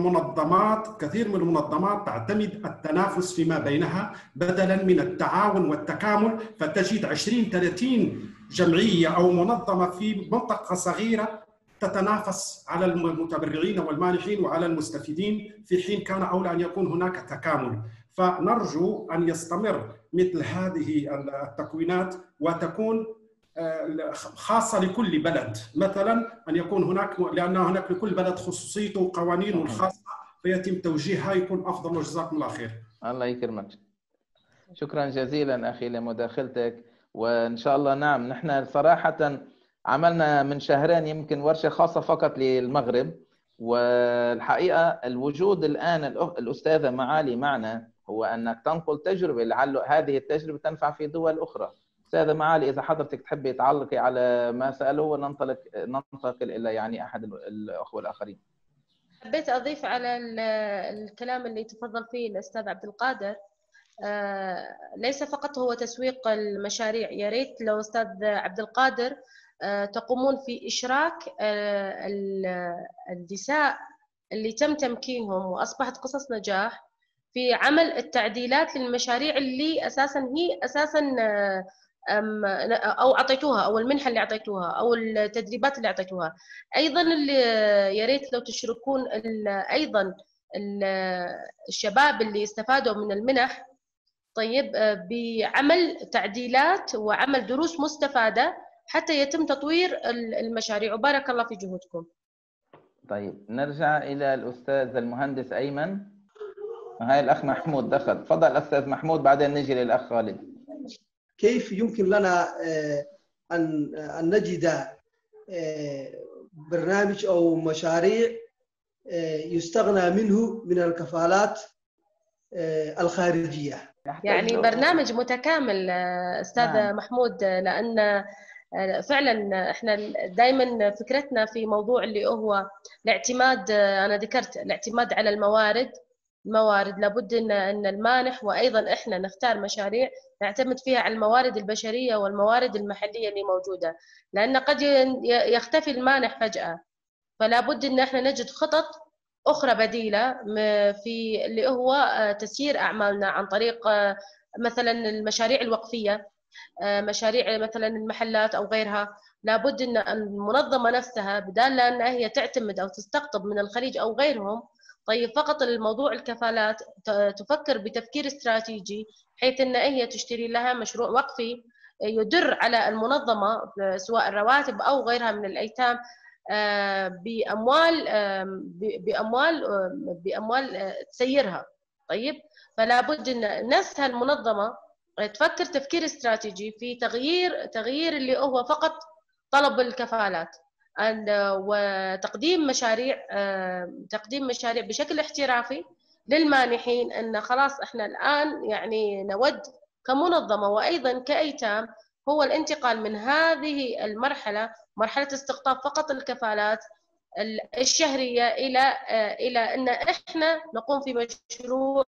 المنظمات تعتمد التنافس فيما بينها بدلا من التعاون والتكامل، فتجد 20-30 جمعيه او منظمه في منطقه صغيره تتنافس على المتبرعين والمانحين وعلى المستفيدين، في حين كان اولى ان يكون هناك تكامل. فنرجو ان يستمر مثل هذه التكوينات وتكون خاصة لكل بلد، مثلا أن يكون هناك، لأن هناك لكل بلد خصوصيته وقوانينه الخاصة، فيتم توجيهها يكون أفضل. وجزاكم الله خير. الله يكرمك، شكرا جزيلا أخي لمداخلتك. وإن شاء الله نعم، نحن صراحة عملنا من شهرين يمكن ورشة خاصة فقط للمغرب، والحقيقة الوجود الآن الأستاذة معالي معنا هو أنك تنقل تجربة، لعل هذه التجربة تنفع في دول أخرى. أستاذة معالي إذا حضرتك تحبي تعلقي على ما سأله وننتقل إلى يعني أحد الأخوة الآخرين. حبيت أضيف على الكلام اللي تفضل فيه الأستاذ عبد القادر، ليس فقط هو تسويق المشاريع، يا ريت لو أستاذ عبد القادر تقومون في إشراك النساء اللي تم تمكينهم وأصبحت قصص نجاح في عمل التعديلات للمشاريع اللي أساساً أو أعطيتوها، أو المنحة اللي أعطيتوها، أو التدريبات اللي أعطيتوها. أيضاً اللي يا ريت لو تشركون أيضاً الشباب اللي استفادوا من المنح، طيب، بعمل تعديلات وعمل دروس مستفادة حتى يتم تطوير المشاريع. وبارك الله في جهودكم. طيب نرجع إلى الأستاذ المهندس أيمن. هاي الأخ محمود دخل، تفضل أستاذ محمود، بعدين نجي للأخ خالد. كيف يمكن لنا أن نجد برنامج أو مشاريع يستغنى منه من الكفالات الخارجية؟ يعني برنامج متكامل أستاذ محمود، لأن فعلا احنا دائما فكرتنا في موضوع اللي هو الاعتماد، أنا ذكرت الاعتماد على الموارد لابد ان المانح وايضا احنا نختار مشاريع نعتمد فيها على الموارد البشريه والموارد المحليه اللي موجوده، لان قد يختفي المانح فجاه، فلا بد ان احنا نجد خطط اخرى بديله في اللي هو تسيير اعمالنا عن طريق مثلا المشاريع الوقفيه، مشاريع مثلا المحلات او غيرها. لابد ان المنظمه نفسها بدال انها هي تعتمد او تستقطب من الخليج او غيرهم، طيب فقط الموضوع الكفالات تفكر بتفكير استراتيجي، بحيث ان هي تشتري لها مشروع وقفي يدر على المنظمة سواء الرواتب أو غيرها من الأيتام بأموال تسيرها. طيب، فلا بد أن نفس المنظمة تفكر تفكير استراتيجي في تغيير اللي هو فقط طلب الكفالات، وتقديم مشاريع بشكل احترافي للمانحين. أن خلاص إحنا الآن يعني نود كمنظمة وأيضا كأيتام هو الانتقال من هذه المرحلة، مرحلة استقطاب فقط الكفالات الشهرية، إلى أن إحنا نقوم في مشروع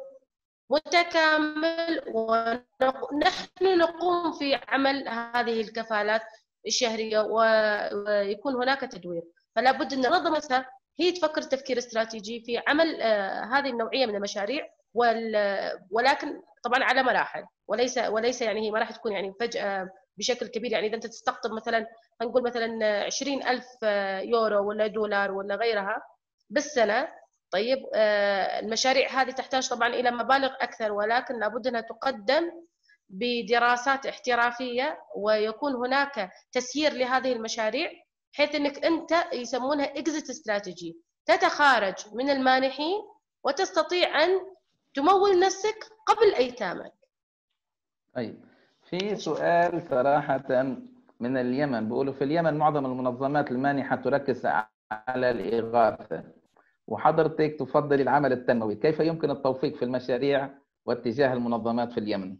متكامل ونحن نقوم في عمل هذه الكفالات الشهرية ويكون هناك تدوير. فلا بد أن المنظمة هي تفكر تفكير استراتيجي في عمل هذه النوعية من المشاريع، ولكن طبعا على مراحل، وليس يعني هي ما راح تكون يعني فجأة بشكل كبير. يعني إذا أنت تستقطب مثلا، هنقول مثلا 20,000 يورو ولا دولار ولا غيرها بالسنة، طيب المشاريع هذه تحتاج طبعا إلى مبالغ أكثر، ولكن لابد أنها تقدم بدراسات احترافية، ويكون هناك تسيير لهذه المشاريع بحيث أنك أنت يسمونها إكزيت استراتيجي، تتخارج من المانحين وتستطيع أن تمول نفسك قبل أيتامك. طيب، في سؤال صراحة من اليمن، بيقولوا في اليمن معظم المنظمات المانحة تركز على الإغاثة، وحضرتك تفضل العمل التنموي، كيف يمكن التوفيق في المشاريع واتجاه المنظمات في اليمن؟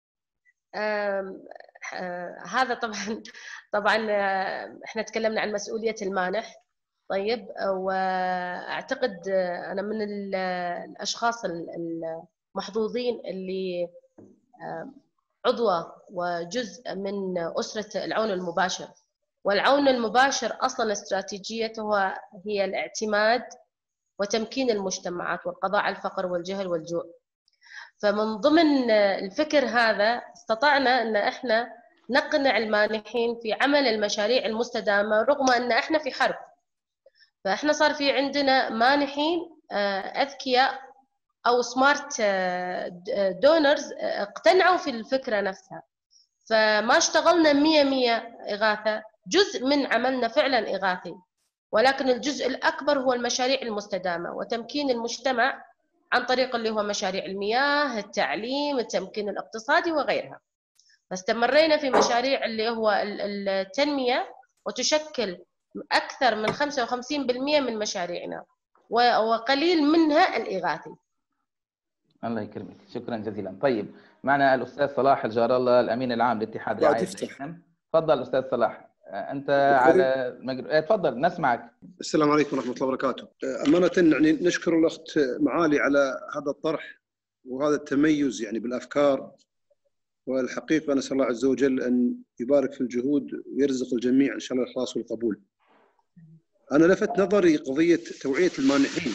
هذا طبعا احنا تكلمنا عن مسؤولية المانح. طيب، واعتقد انا من الاشخاص المحظوظين اللي عضوة وجزء من أسرة العون المباشر. والعون المباشر أصلا استراتيجيته هي الاعتماد وتمكين المجتمعات والقضاء على الفقر والجهل والجوع. فمن ضمن الفكر هذا استطعنا أن احنا نقنع المانحين في عمل المشاريع المستدامة رغم أن احنا في حرب. فاحنا صار في عندنا مانحين أذكياء أو سمارت دونرز اقتنعوا في الفكرة نفسها، فما اشتغلنا 100 إغاثة، جزء من عملنا فعلا إغاثي، ولكن الجزء الأكبر هو المشاريع المستدامة وتمكين المجتمع عن طريق اللي هو مشاريع المياه، التعليم، التمكين الاقتصادي وغيرها. فاستمرينا في مشاريع اللي هو التنمية، وتشكل أكثر من 55% من مشاريعنا، وقليل منها الإغاثي. الله يكرمك، شكرا جزيلا. طيب، معنا الأستاذ صلاح الجار الله، الأمين العام لاتحاد رعاية الأيتام. تفضل أستاذ صلاح، أنت على تفضل نسمعك. السلام عليكم ورحمة الله وبركاته. أمانة يعني نشكر الأخت معالي على هذا الطرح وهذا التميز يعني بالأفكار، والحقيقة نسأل الله عز وجل أن يبارك في الجهود ويرزق الجميع إن شاء الله الإخلاص والقبول. أنا لفت نظري قضية توعية المانحين.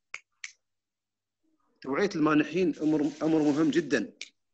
توعية المانحين أمر مهم جدا.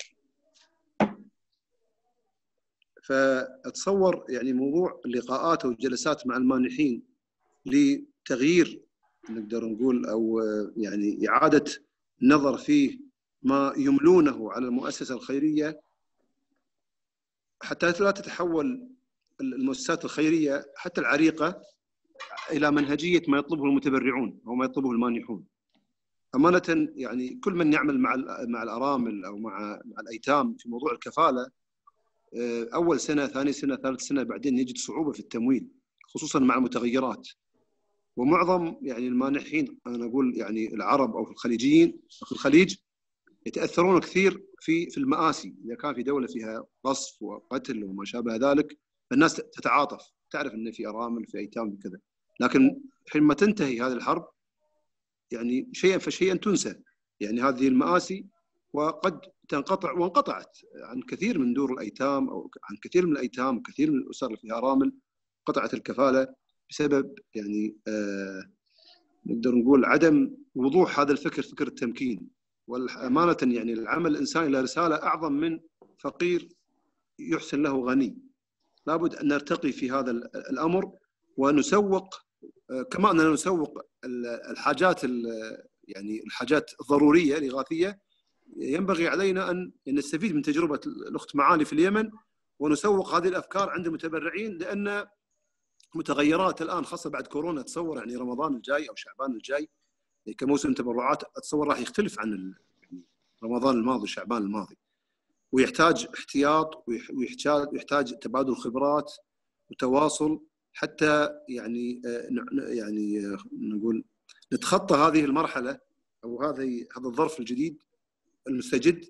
فأتصور يعني موضوع اللقاءات والجلسات مع المانحين لتغيير نقدر نقول أو يعني إعادة النظر في ما يملونه على المؤسسة الخيرية حتى لا تتحول المؤسسات الخيرية حتى العريقة إلى منهجية ما يطلبه المتبرعون أو ما يطلبه المانحون. أمانة يعني كل من يعمل مع الأرامل أو مع الأيتام في موضوع الكفالة، أول سنة، ثاني سنة، ثالث سنة، بعدين يجد صعوبة في التمويل خصوصا مع المتغيرات. ومعظم يعني المانحين أنا أقول يعني العرب أو الخليجيين في الخليج يتأثرون كثير في المآسي. إذا كان في دولة فيها قصف وقتل وما شابه ذلك الناس تتعاطف، تعرف أن في أرامل في أيتام وكذا، لكن حينما تنتهي هذه الحرب يعني شيئا فشيئا تنسى يعني هذه المآسي، وقد تنقطع وانقطعت عن كثير من دور الأيتام أو عن كثير من الأيتام وكثير من الأسر اللي فيها أرامل. قطعت الكفالة بسبب يعني نقدر نقول عدم وضوح هذا الفكر، فكر التمكين. والأمانة يعني العمل الإنساني له رسالة أعظم من فقير يحسن له غني. لابد أن نرتقي في هذا الأمر ونسوق كما أننا نسوق الحاجات يعني الحاجات الضرورية الإغاثية. ينبغي علينا أن نستفيد من تجربة الأخت معالي في اليمن ونسوق هذه الافكار عند المتبرعين، لان متغيرات الان خاصه بعد كورونا، اتصور يعني رمضان الجاي او شعبان الجاي كموسم تبرعات اتصور راح يختلف عن رمضان الماضي وشعبان الماضي، ويحتاج احتياط ويحتاج تبادل خبرات وتواصل حتى يعني نقول نتخطى هذه المرحله او هذا الظرف الجديد المستجد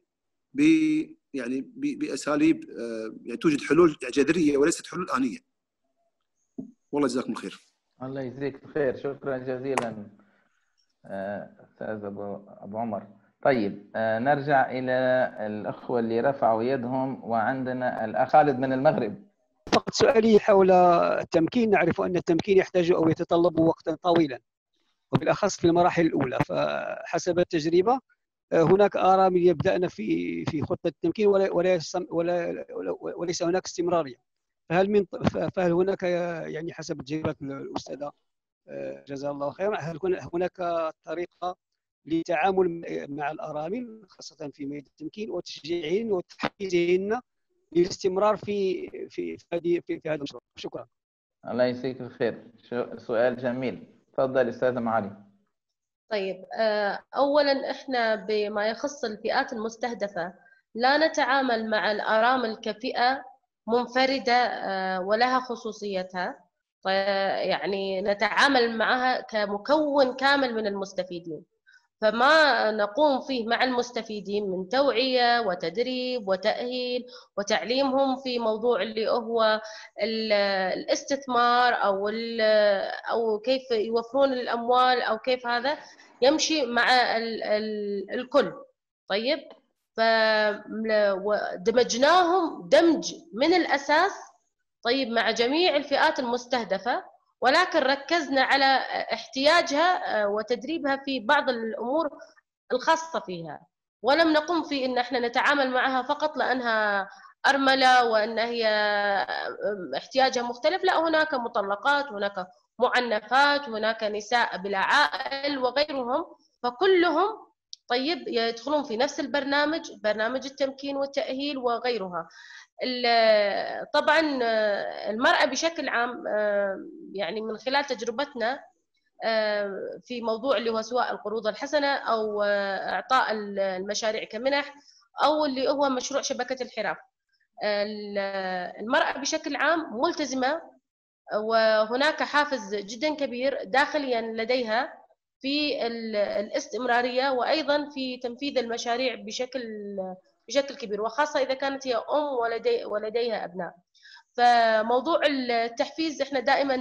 باساليب يعني توجد حلول جذريه وليست حلول انيه. والله جزاكم الخير. الله يجزيك الخير، شكرا جزيلا استاذ ابو عمر. طيب نرجع الى الاخوه اللي رفعوا يدهم، وعندنا الاخ خالد من المغرب. فقط سؤالي حول التمكين. نعرف ان التمكين يحتاج او يتطلب وقتا طويلا وبالاخص في المراحل الاولى، فحسب التجربه هناك ارامل يبدأن في خطه التمكين وليس هناك استمراريه، فهل هناك يعني حسب تجربه الاستاذه جزاها الله خيرا، هل هناك طريقه للتعامل مع الارامل خاصه في ميدان التمكين وتشجيعهن وتحفيزهن للاستمرار في هذا المشروع؟ شكرا. الله يجزيك الخير، سؤال جميل. تفضل استاذه معالي. طيب اولا احنا بما يخص الفئات المستهدفه لا نتعامل مع الارامل كفئه منفرده ولها خصوصيتها، يعني نتعامل معها كمكون كامل من المستفيدين. فما نقوم فيه مع المستفيدين من توعية وتدريب وتأهيل وتعليمهم في موضوع اللي هو الاستثمار أو كيف يوفرون الأموال أو كيف هذا يمشي مع الكل. طيب، فدمجناهم دمج من الأساس طيب مع جميع الفئات المستهدفة، ولكن ركزنا على احتياجها وتدريبها في بعض الأمور الخاصة فيها، ولم نقم في إن احنا نتعامل معها فقط لأنها أرملة وأن هي احتياجها مختلف. لا، هناك مطلقات، هناك معنفات، هناك نساء بلا عائل وغيرهم، فكلهم طيب يدخلون في نفس البرنامج، برنامج التمكين والتأهيل وغيرها. طبعا المرأة بشكل عام يعني من خلال تجربتنا في موضوع اللي هو سواء القروض الحسنة أو إعطاء المشاريع كمنح أو اللي هو مشروع شبكة الحراف، المرأة بشكل عام ملتزمة، وهناك حافز جدا كبير داخليا لديها في الاستمرارية وأيضا في تنفيذ المشاريع بشكل كبير، وخاصة إذا كانت هي أم ولديها أبناء. فموضوع التحفيز إحنا دائما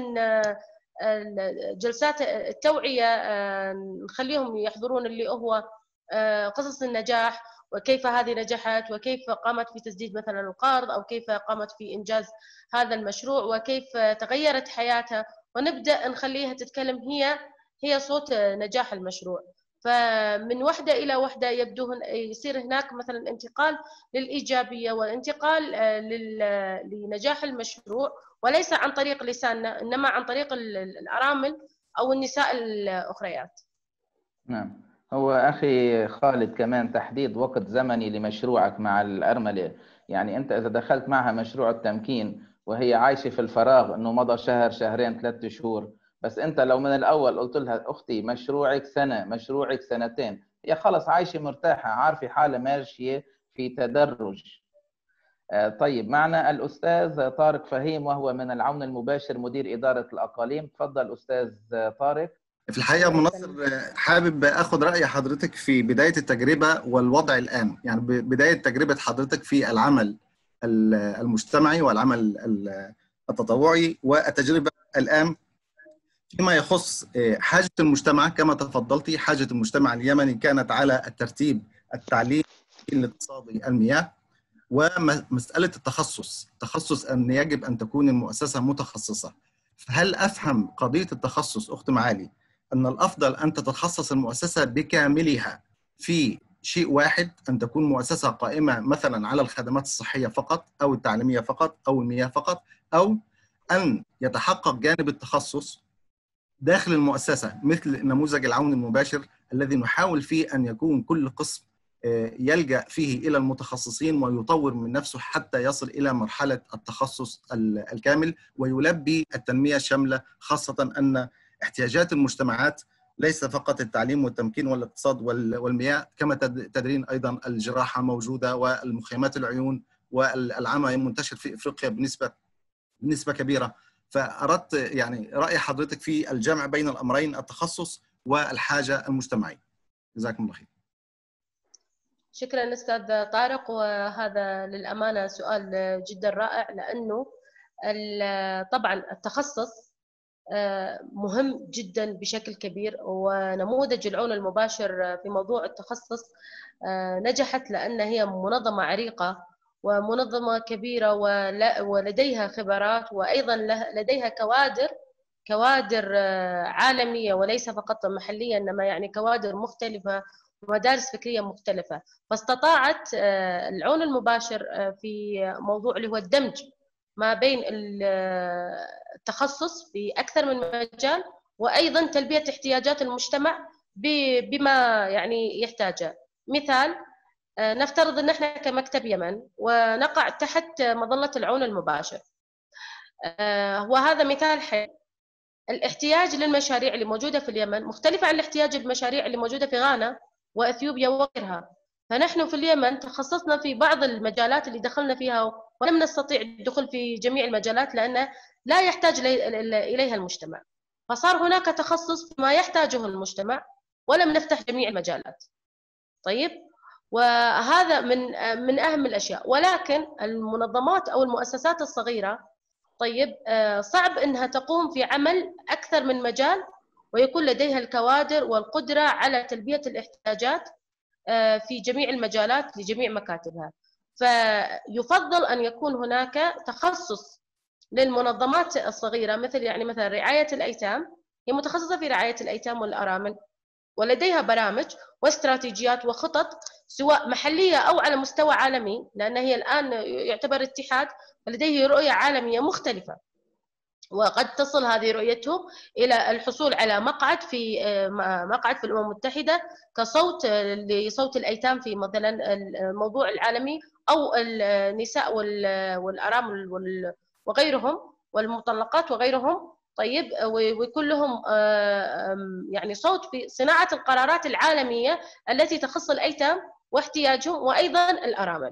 جلسات التوعية نخليهم يحضرون اللي هو قصص النجاح، وكيف هذه نجحت، وكيف قامت في تسديد مثلا القرض، أو كيف قامت في إنجاز هذا المشروع، وكيف تغيرت حياتها، ونبدأ نخليها تتكلم هي صوت نجاح المشروع. فمن وحدة إلى وحدة يبدو يصير هناك مثلا انتقال للإيجابية والانتقال لنجاح المشروع، وليس عن طريق لساننا إنما عن طريق الأرامل أو النساء الأخريات. نعم. هو أخي خالد كمان تحديد وقت زمني لمشروعك مع الأرملة، يعني أنت إذا دخلت معها مشروع التمكين وهي عايشة في الفراغ إنه مضى شهر شهرين 3 شهور، بس أنت لو من الأول قلت لها أختي مشروعك سنة، مشروعك سنتين، هي خلص عايشة مرتاحة، عارفة حالة ماشية في تدرج. طيب معنا الأستاذ طارق فهيم وهو من العون المباشر مدير إدارة الأقاليم. تفضل أستاذ طارق. في الحقيقة منصر حابب أخذ رأي حضرتك في بداية التجربة والوضع الآن، يعني بداية تجربة حضرتك في العمل المجتمعي والعمل التطوعي، والتجربة الآن فيما يخص حاجة المجتمع. كما تفضلتي حاجة المجتمع اليمني كانت على الترتيب التعليمي الاقتصادي المياه، ومسألة تخصص أن يجب أن تكون المؤسسة متخصصة. فهل أفهم قضية التخصص أخت معالي أن الأفضل أن تتخصص المؤسسة بكاملها في شيء واحد، أن تكون مؤسسة قائمة مثلا على الخدمات الصحية فقط أو التعليمية فقط أو المياه فقط، أو أن يتحقق جانب التخصص داخل المؤسسة مثل نموذج العون المباشر الذي نحاول فيه أن يكون كل قسم يلجأ فيه إلى المتخصصين ويطور من نفسه حتى يصل إلى مرحلة التخصص الكامل ويلبي التنمية الشاملة، خاصة أن احتياجات المجتمعات ليس فقط التعليم والتمكين والاقتصاد والمياه، كما تدرين أيضا الجراحة موجودة والمخيمات العيون والعمى منتشر في إفريقيا بنسبة كبيرة. فأردت يعني رأي حضرتك في الجمع بين الأمرين، التخصص والحاجة المجتمعية. جزاكم الله خير. شكرا أستاذ طارق، وهذا للأمانة سؤال جدا رائع، لأنه طبعا التخصص مهم جدا بشكل كبير، ونموذج العون المباشر في موضوع التخصص نجحت لأن هي منظمة عريقة ومنظمة كبيرة ولديها خبرات، وأيضا لديها كوادر عالمية وليس فقط محلية، إنما يعني كوادر مختلفة ومدارس فكرية مختلفة. فاستطاعت العون المباشر في موضوع اللي هو الدمج ما بين التخصص في أكثر من مجال، وأيضا تلبية احتياجات المجتمع بما يعني يحتاجه. مثال، نفترض أن احنا كمكتب يمن ونقع تحت مظلة العون المباشر، وهذا مثال حي. الاحتياج للمشاريع اللي موجودة في اليمن مختلفة عن الاحتياج المشاريع اللي موجودة في غانا وأثيوبيا وغيرها. فنحن في اليمن تخصصنا في بعض المجالات اللي دخلنا فيها، ولم نستطيع الدخول في جميع المجالات لأن لا يحتاج إليها المجتمع، فصار هناك تخصص ما يحتاجه المجتمع ولم نفتح جميع المجالات. طيب، وهذا من أهم الأشياء. ولكن المنظمات أو المؤسسات الصغيرة طيب صعب أنها تقوم في عمل أكثر من مجال ويكون لديها الكوادر والقدرة على تلبية الاحتياجات في جميع المجالات لجميع مكاتبها. فيفضل أن يكون هناك تخصص للمنظمات الصغيرة، مثل رعاية الأيتام، هي متخصصة في رعاية الأيتام والأرامل، ولديها برامج واستراتيجيات وخطط سواء محلية أو على مستوى عالمي، لأن هي الآن يعتبر اتحاد فلديه رؤية عالمية مختلفة، وقد تصل هذه رؤيتهم إلى الحصول على مقعد في الأمم المتحدة كصوت لصوت الأيتام في مثلا الموضوع العالمي، أو النساء والأرامل وغيرهم والمطلقات وغيرهم. طيب، ويكون لهم يعني صوت في صناعة القرارات العالمية التي تخص الأيتام واحتياجهم وأيضا الأرامل.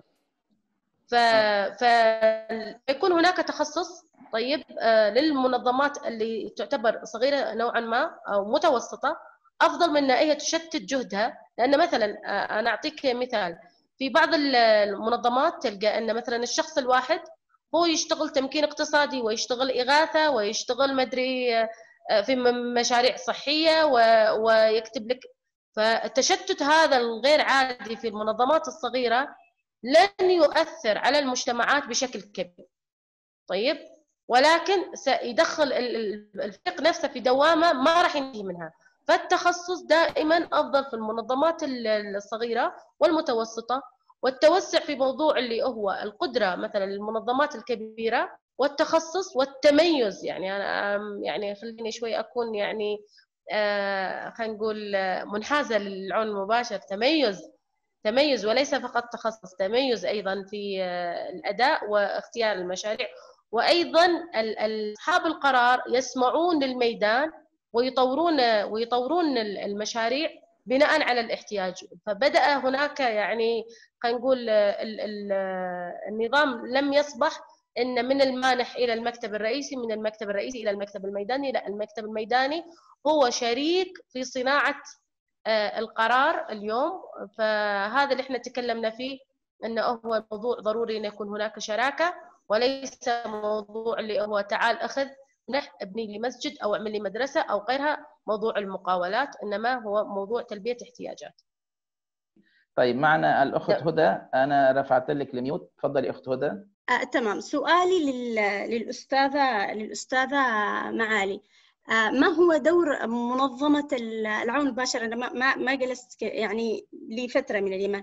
فيكون هناك تخصص طيب للمنظمات اللي تعتبر صغيرة نوعا ما أو متوسطة، أفضل من أن هي تشتت جهدها. لأن مثلا أنا أعطيك مثال، في بعض المنظمات تلقى أن مثلا الشخص الواحد هو يشتغل تمكين اقتصادي ويشتغل إغاثة ويشتغل مدري في مشاريع صحية ويكتب لك. فالتشتت هذا الغير عادي في المنظمات الصغيرة لن يؤثر على المجتمعات بشكل كبير. طيب، ولكن سيدخل الفريق نفسه في دوامة ما راح ينتهي منها. فالتخصص دائما أفضل في المنظمات الصغيرة والمتوسطة، والتوسع في موضوع اللي هو القدرة مثلا للمنظمات الكبيرة، والتخصص والتميز. يعني أنا يعني خليني شوي أكون يعني خلينا نقول منحازة للعون المباشر. تميز وليس فقط تخصص، تميز أيضا في الأداء واختيار المشاريع، وأيضا أصحاب القرار يسمعون للميدان ويطورون المشاريع بناء على الاحتياج. فبدأ هناك يعني خلينا نقول النظام لم يصبح إن من المانح إلى المكتب الرئيسي، من المكتب الرئيسي إلى المكتب الميداني، لا، المكتب الميداني هو شريك في صناعة القرار اليوم. فهذا اللي احنا تكلمنا فيه، انه هو موضوع ضروري ان يكون هناك شراكه، وليس موضوع اللي هو تعال اخذ ابني لي مسجد او اعمل لي مدرسه او غيرها، موضوع المقاولات، انما هو موضوع تلبيه احتياجات. طيب، معنا الاخت هدى، انا رفعت لك الميوت، تفضلي اخت هدى. تمام. سؤالي للأستاذة معالي، ما هو دور منظمة العون المباشر؟ أنا ما جلست يعني لفترة من اليمن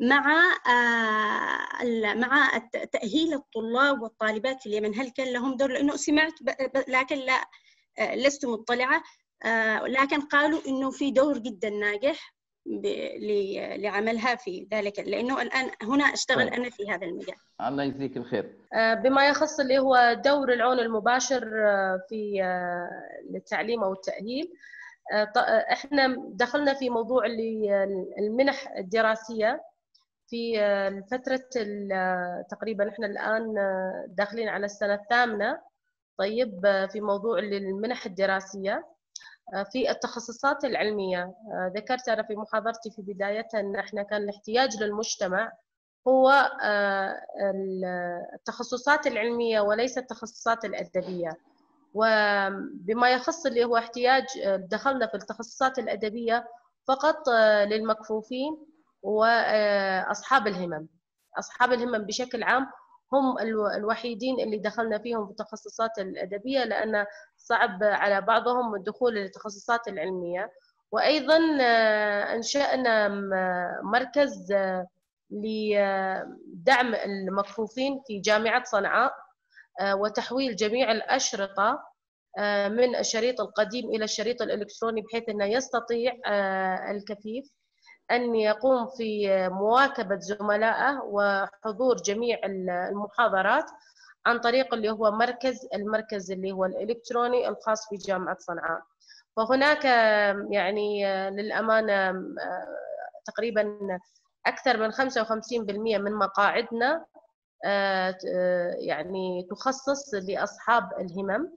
مع تأهيل الطلاب والطالبات في اليمن، هل كان لهم دور؟ لأنه سمعت لكن لست مطلعة، لكن قالوا إنه في دور جدا ناجح لعملها في ذلك، لأنه الآن هنا أشتغل أنا في هذا المجال. الله يجزيك الخير. بما يخص اللي هو دور العون المباشر في التعليم أو التأهيل، احنا دخلنا في موضوع المنح الدراسية في فترة تقريبا احنا الآن داخلين على السنة الثامنة. طيب في موضوع المنح الدراسية في التخصصات العلمية، ذكرت أنا في محاضرتي في بدايتها أن احنا كان الاحتياج للمجتمع هو التخصصات العلمية وليس التخصصات الأدبية. وبما يخص اللي هو احتياج، دخلنا في التخصصات الأدبية فقط للمكفوفين وأصحاب الهمم. أصحاب الهمم بشكل عام هم الوحيدين اللي دخلنا فيهم في التخصصات الأدبية، لأن صعب على بعضهم الدخول للتخصصات العلمية. وأيضا أنشأنا مركز لدعم المكفوفين في جامعة صنعاء، وتحويل جميع الأشرطة من الشريط القديم إلى الشريط الإلكتروني، بحيث أنه يستطيع الكفيف أن يقوم في مواكبة زملائه وحضور جميع المحاضرات عن طريق اللي هو المركز اللي هو الإلكتروني الخاص في جامعة صنعاء. فهناك يعني للأمانة تقريبا أكثر من 55% من مقاعدنا يعني تخصص لأصحاب الهمم،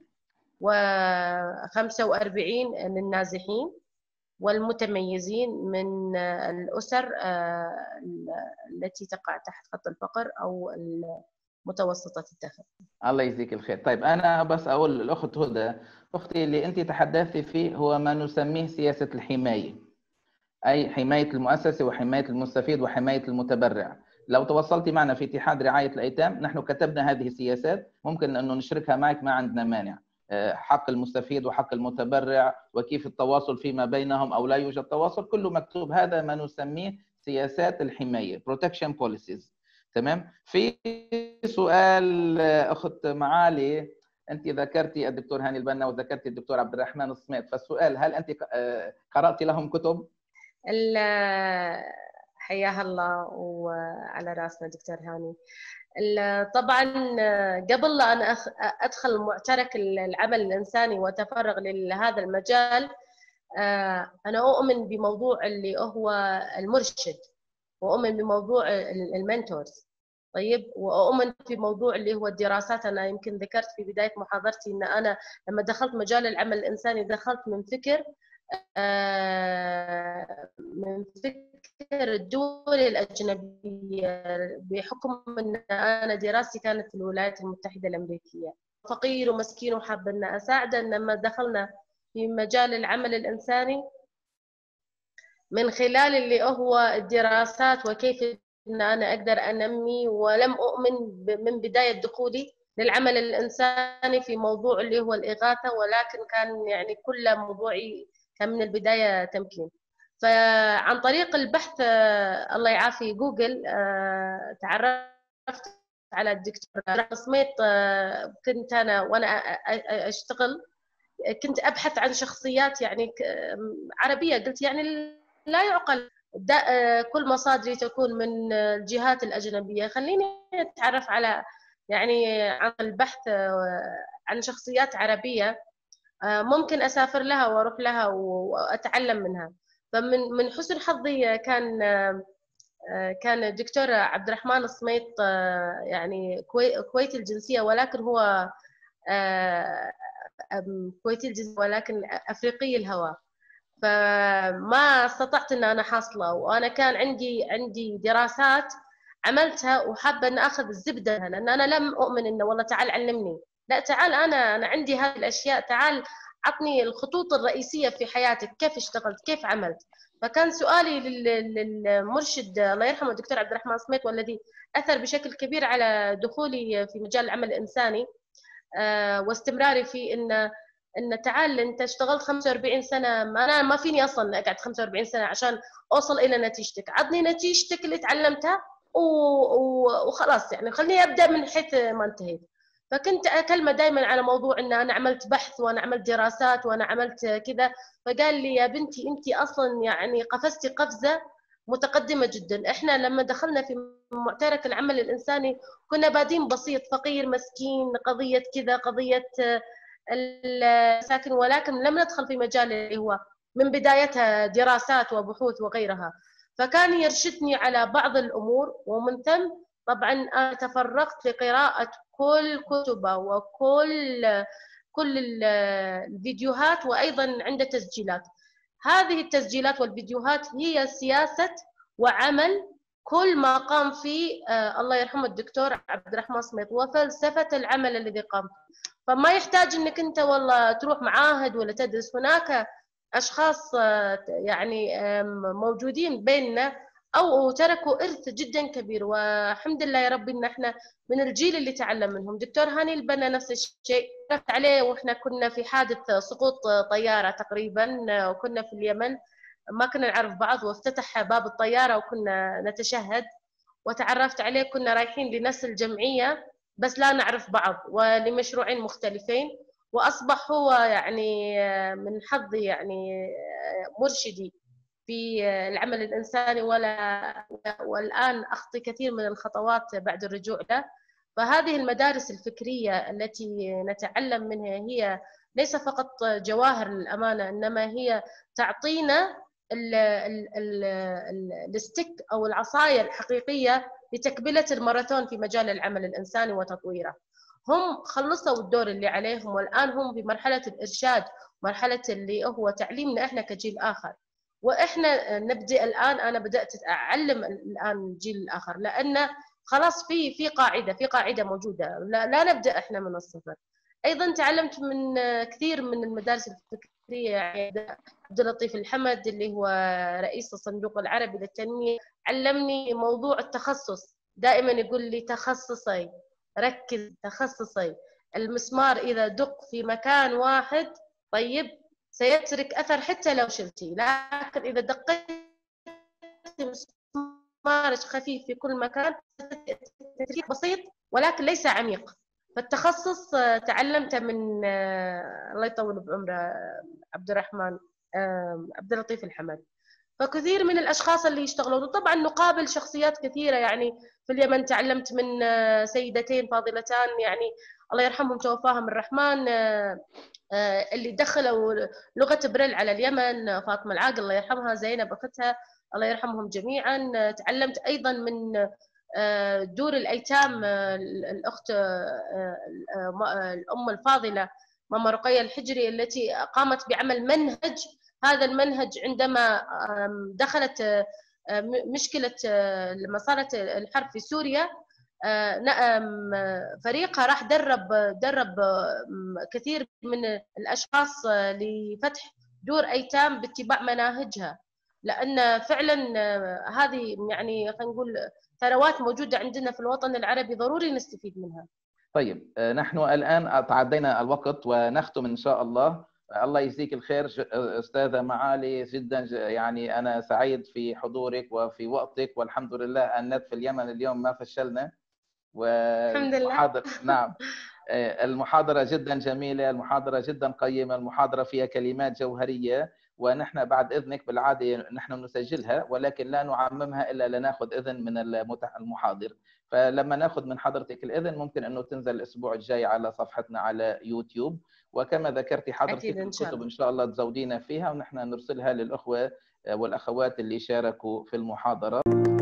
و45 للنازحين والمتميزين من الأسر التي تقع تحت خط الفقر أو متوسطة الدخل. الله يجزيك الخير. طيب أنا بس أقول الأخت هدى، أختي اللي أنت تحدثتي فيه هو ما نسميه سياسة الحماية، أي حماية المؤسسة وحماية المستفيد وحماية المتبرع. لو تواصلتي معنا في اتحاد رعاية الأيتام، نحن كتبنا هذه السياسات، ممكن أنه نشركها معك، ما عندنا مانع. حق المستفيد وحق المتبرع وكيف التواصل فيما بينهم أو لا يوجد تواصل، كله مكتوب. هذا ما نسميه سياسات الحماية protection policies. تمام. في سؤال أخت معالي، أنت ذكرتي الدكتور هاني البنا وذكرتي الدكتور عبد الرحمن الصميت، فالسؤال هل أنت قرأتي لهم كتب؟ حياها الله وعلى راسنا دكتور هاني. طبعا قبل أن أدخل معترك العمل الإنساني وأتفرغ لهذا المجال، أنا أؤمن بموضوع اللي هو المرشد، وأؤمن بموضوع المنتورز. طيب، وأؤمن في موضوع اللي هو الدراسات. أنا يمكن ذكرت في بداية محاضرتي أن أنا لما دخلت مجال العمل الإنساني دخلت من فكر الدول الأجنبية، بحكم أن أنا دراستي كانت في الولايات المتحدة الأمريكية، فقير ومسكين وحاب أن أساعده. لما دخلنا في مجال العمل الإنساني من خلال اللي هو الدراسات وكيف أن أنا أقدر أنمي، ولم أؤمن من بداية دخولي للعمل الإنساني في موضوع اللي هو الإغاثة، ولكن كان يعني كل موضوعي كان من البداية تمكين. فعن طريق البحث الله يعافي جوجل تعرفت على الدكتور صميت. كنت أنا وأنا أشتغل كنت أبحث عن شخصيات يعني عربية، قلت يعني لا يعقل كل مصادري تكون من الجهات الأجنبية، خليني أتعرف على يعني عن البحث عن شخصيات عربية ممكن أسافر لها وأروح لها وأتعلم منها. فمن حسن حظي كان الدكتور عبد الرحمن الصميت يعني كويتي الجنسية، ولكن هو كويتي الجنسية ولكن أفريقي الهوى. فما استطعت أن أنا حاصلة، وأنا كان عندي دراسات عملتها وحابة أن أخذ الزبدة، لأن أنا لم أؤمن إنه والله تعال علمني، لا تعال أنا عندي هذه الأشياء، تعال عطني الخطوط الرئيسية في حياتك، كيف اشتغلت كيف عملت. فكان سؤالي للمرشد الله يرحمه الدكتور عبد الرحمن الصميت، والذي أثر بشكل كبير على دخولي في مجال العمل الإنساني واستمراري في إن تعال أنت اشتغلت 45 سنة، أنا ما فيني أصلا أقعد 45 سنة عشان أوصل إلى نتيجتك، عطني نتيجتك اللي تعلمتها وخلاص، يعني خليني أبدأ من حيث ما انتهيت. فكنت أكلمه دائما على موضوع إن أنا عملت بحث وأنا عملت دراسات وأنا عملت كذا. فقال لي يا بنتي أنت أصلا يعني قفزتي قفزة متقدمة جدا. إحنا لما دخلنا في معترك العمل الإنساني كنا بادين بسيط، فقير مسكين، قضية كذا، قضية الساكن، ولكن لم ندخل في مجال اللي هو من بدايتها دراسات وبحوث وغيرها. فكان يرشدني على بعض الأمور، ومن ثم طبعا أنا تفرغت لقراءة كل كتبه وكل الفيديوهات، وأيضا عنده تسجيلات. هذه التسجيلات والفيديوهات هي سياسة وعمل كل ما قام فيه الله يرحمه الدكتور عبد الرحمن سميط، وفلسفة العمل الذي قام. فما يحتاج انك انت والله تروح معاهد ولا تدرس. هناك اشخاص يعني موجودين بيننا او تركوا ارث جدا كبير، والحمد لله يا ربي ان احنا من الجيل اللي تعلم منهم. دكتور هاني البنا نفس الشيء، عرفت عليه واحنا كنا في حادث سقوط طياره تقريبا، وكنا في اليمن ما كنا نعرف بعض، وافتتح باب الطياره وكنا نتشهد، وتعرفت عليه. كنا رايحين لنفس الجمعيه بس لا نعرف بعض ولمشروعين مختلفين، واصبح هو يعني من حظي يعني مرشدي في العمل الإنساني، والآن أخطي كثير من الخطوات بعد الرجوع له. فهذه المدارس الفكرية التي نتعلم منها هي ليس فقط جواهر للأمانة، إنما هي تعطينا الستيك أو العصاية الحقيقية لتكملة الماراثون في مجال العمل الإنساني وتطويره. هم خلصوا الدور اللي عليهم، والآن هم بمرحلة الإرشاد، مرحلة اللي هو تعليمنا إحنا كجيل آخر. واحنا نبدا الان، انا بدات اعلم الان الجيل الاخر، لان خلاص في قاعده موجوده، لا نبدا احنا من الصفر. ايضا تعلمت من كثير من المدارس الفكريه، يعني عبد اللطيف الحمد اللي هو رئيس الصندوق العربي للتنميه، علمني موضوع التخصص. دائما يقول لي تخصصي، ركز تخصصي. المسمار اذا دق في مكان واحد طيب سيترك أثر حتى لو شلتي، لكن إذا دقيت مسمار خفيف في كل مكان تأثير بسيط ولكن ليس عميق. فالتخصص تعلمته من الله يطول بعمره عبد الرحمن عبد اللطيف الحمد. فكثير من الأشخاص اللي يشتغلون، وطبعا نقابل شخصيات كثيرة. يعني في اليمن تعلمت من سيدتين فاضلتان، يعني الله يرحمهم توفاهم الرحمن، اللي دخلوا لغة بريل على اليمن، فاطمة العاقل الله يرحمها، زينب أختها الله يرحمهم جميعا. تعلمت أيضا من دور الأيتام، الأخت الأم الفاضلة ماما رقية الحجري التي قامت بعمل منهج. هذا المنهج عندما دخلت مشكلة لما صارت الحرب في سوريا، فريقها راح درب كثير من الأشخاص لفتح دور أيتام باتباع مناهجها، لأن فعلا هذه يعني خلينا نقول ثروات موجودة عندنا في الوطن العربي ضروري نستفيد منها. طيب نحن الآن تعدينا الوقت ونختم إن شاء الله. الله يجزيك الخير أستاذة معالي، جدا يعني أنا سعيد في حضورك وفي وقتك، والحمد لله أنت في اليمن اليوم ما فشلنا. الحمد لله. نعم، المحاضرة جدا جميلة، المحاضرة جدا قيمة، المحاضرة فيها كلمات جوهرية، ونحن بعد إذنك بالعادة نحن نسجلها ولكن لا نعممها إلا لنأخذ إذن من المحاضر. فلما نأخذ من حضرتك الإذن ممكن أنه تنزل الأسبوع الجاي على صفحتنا على يوتيوب، وكما ذكرتي حضرتك الكتب إن شاء الله تزودينا فيها ونحن نرسلها للأخوة والأخوات اللي شاركوا في المحاضرة.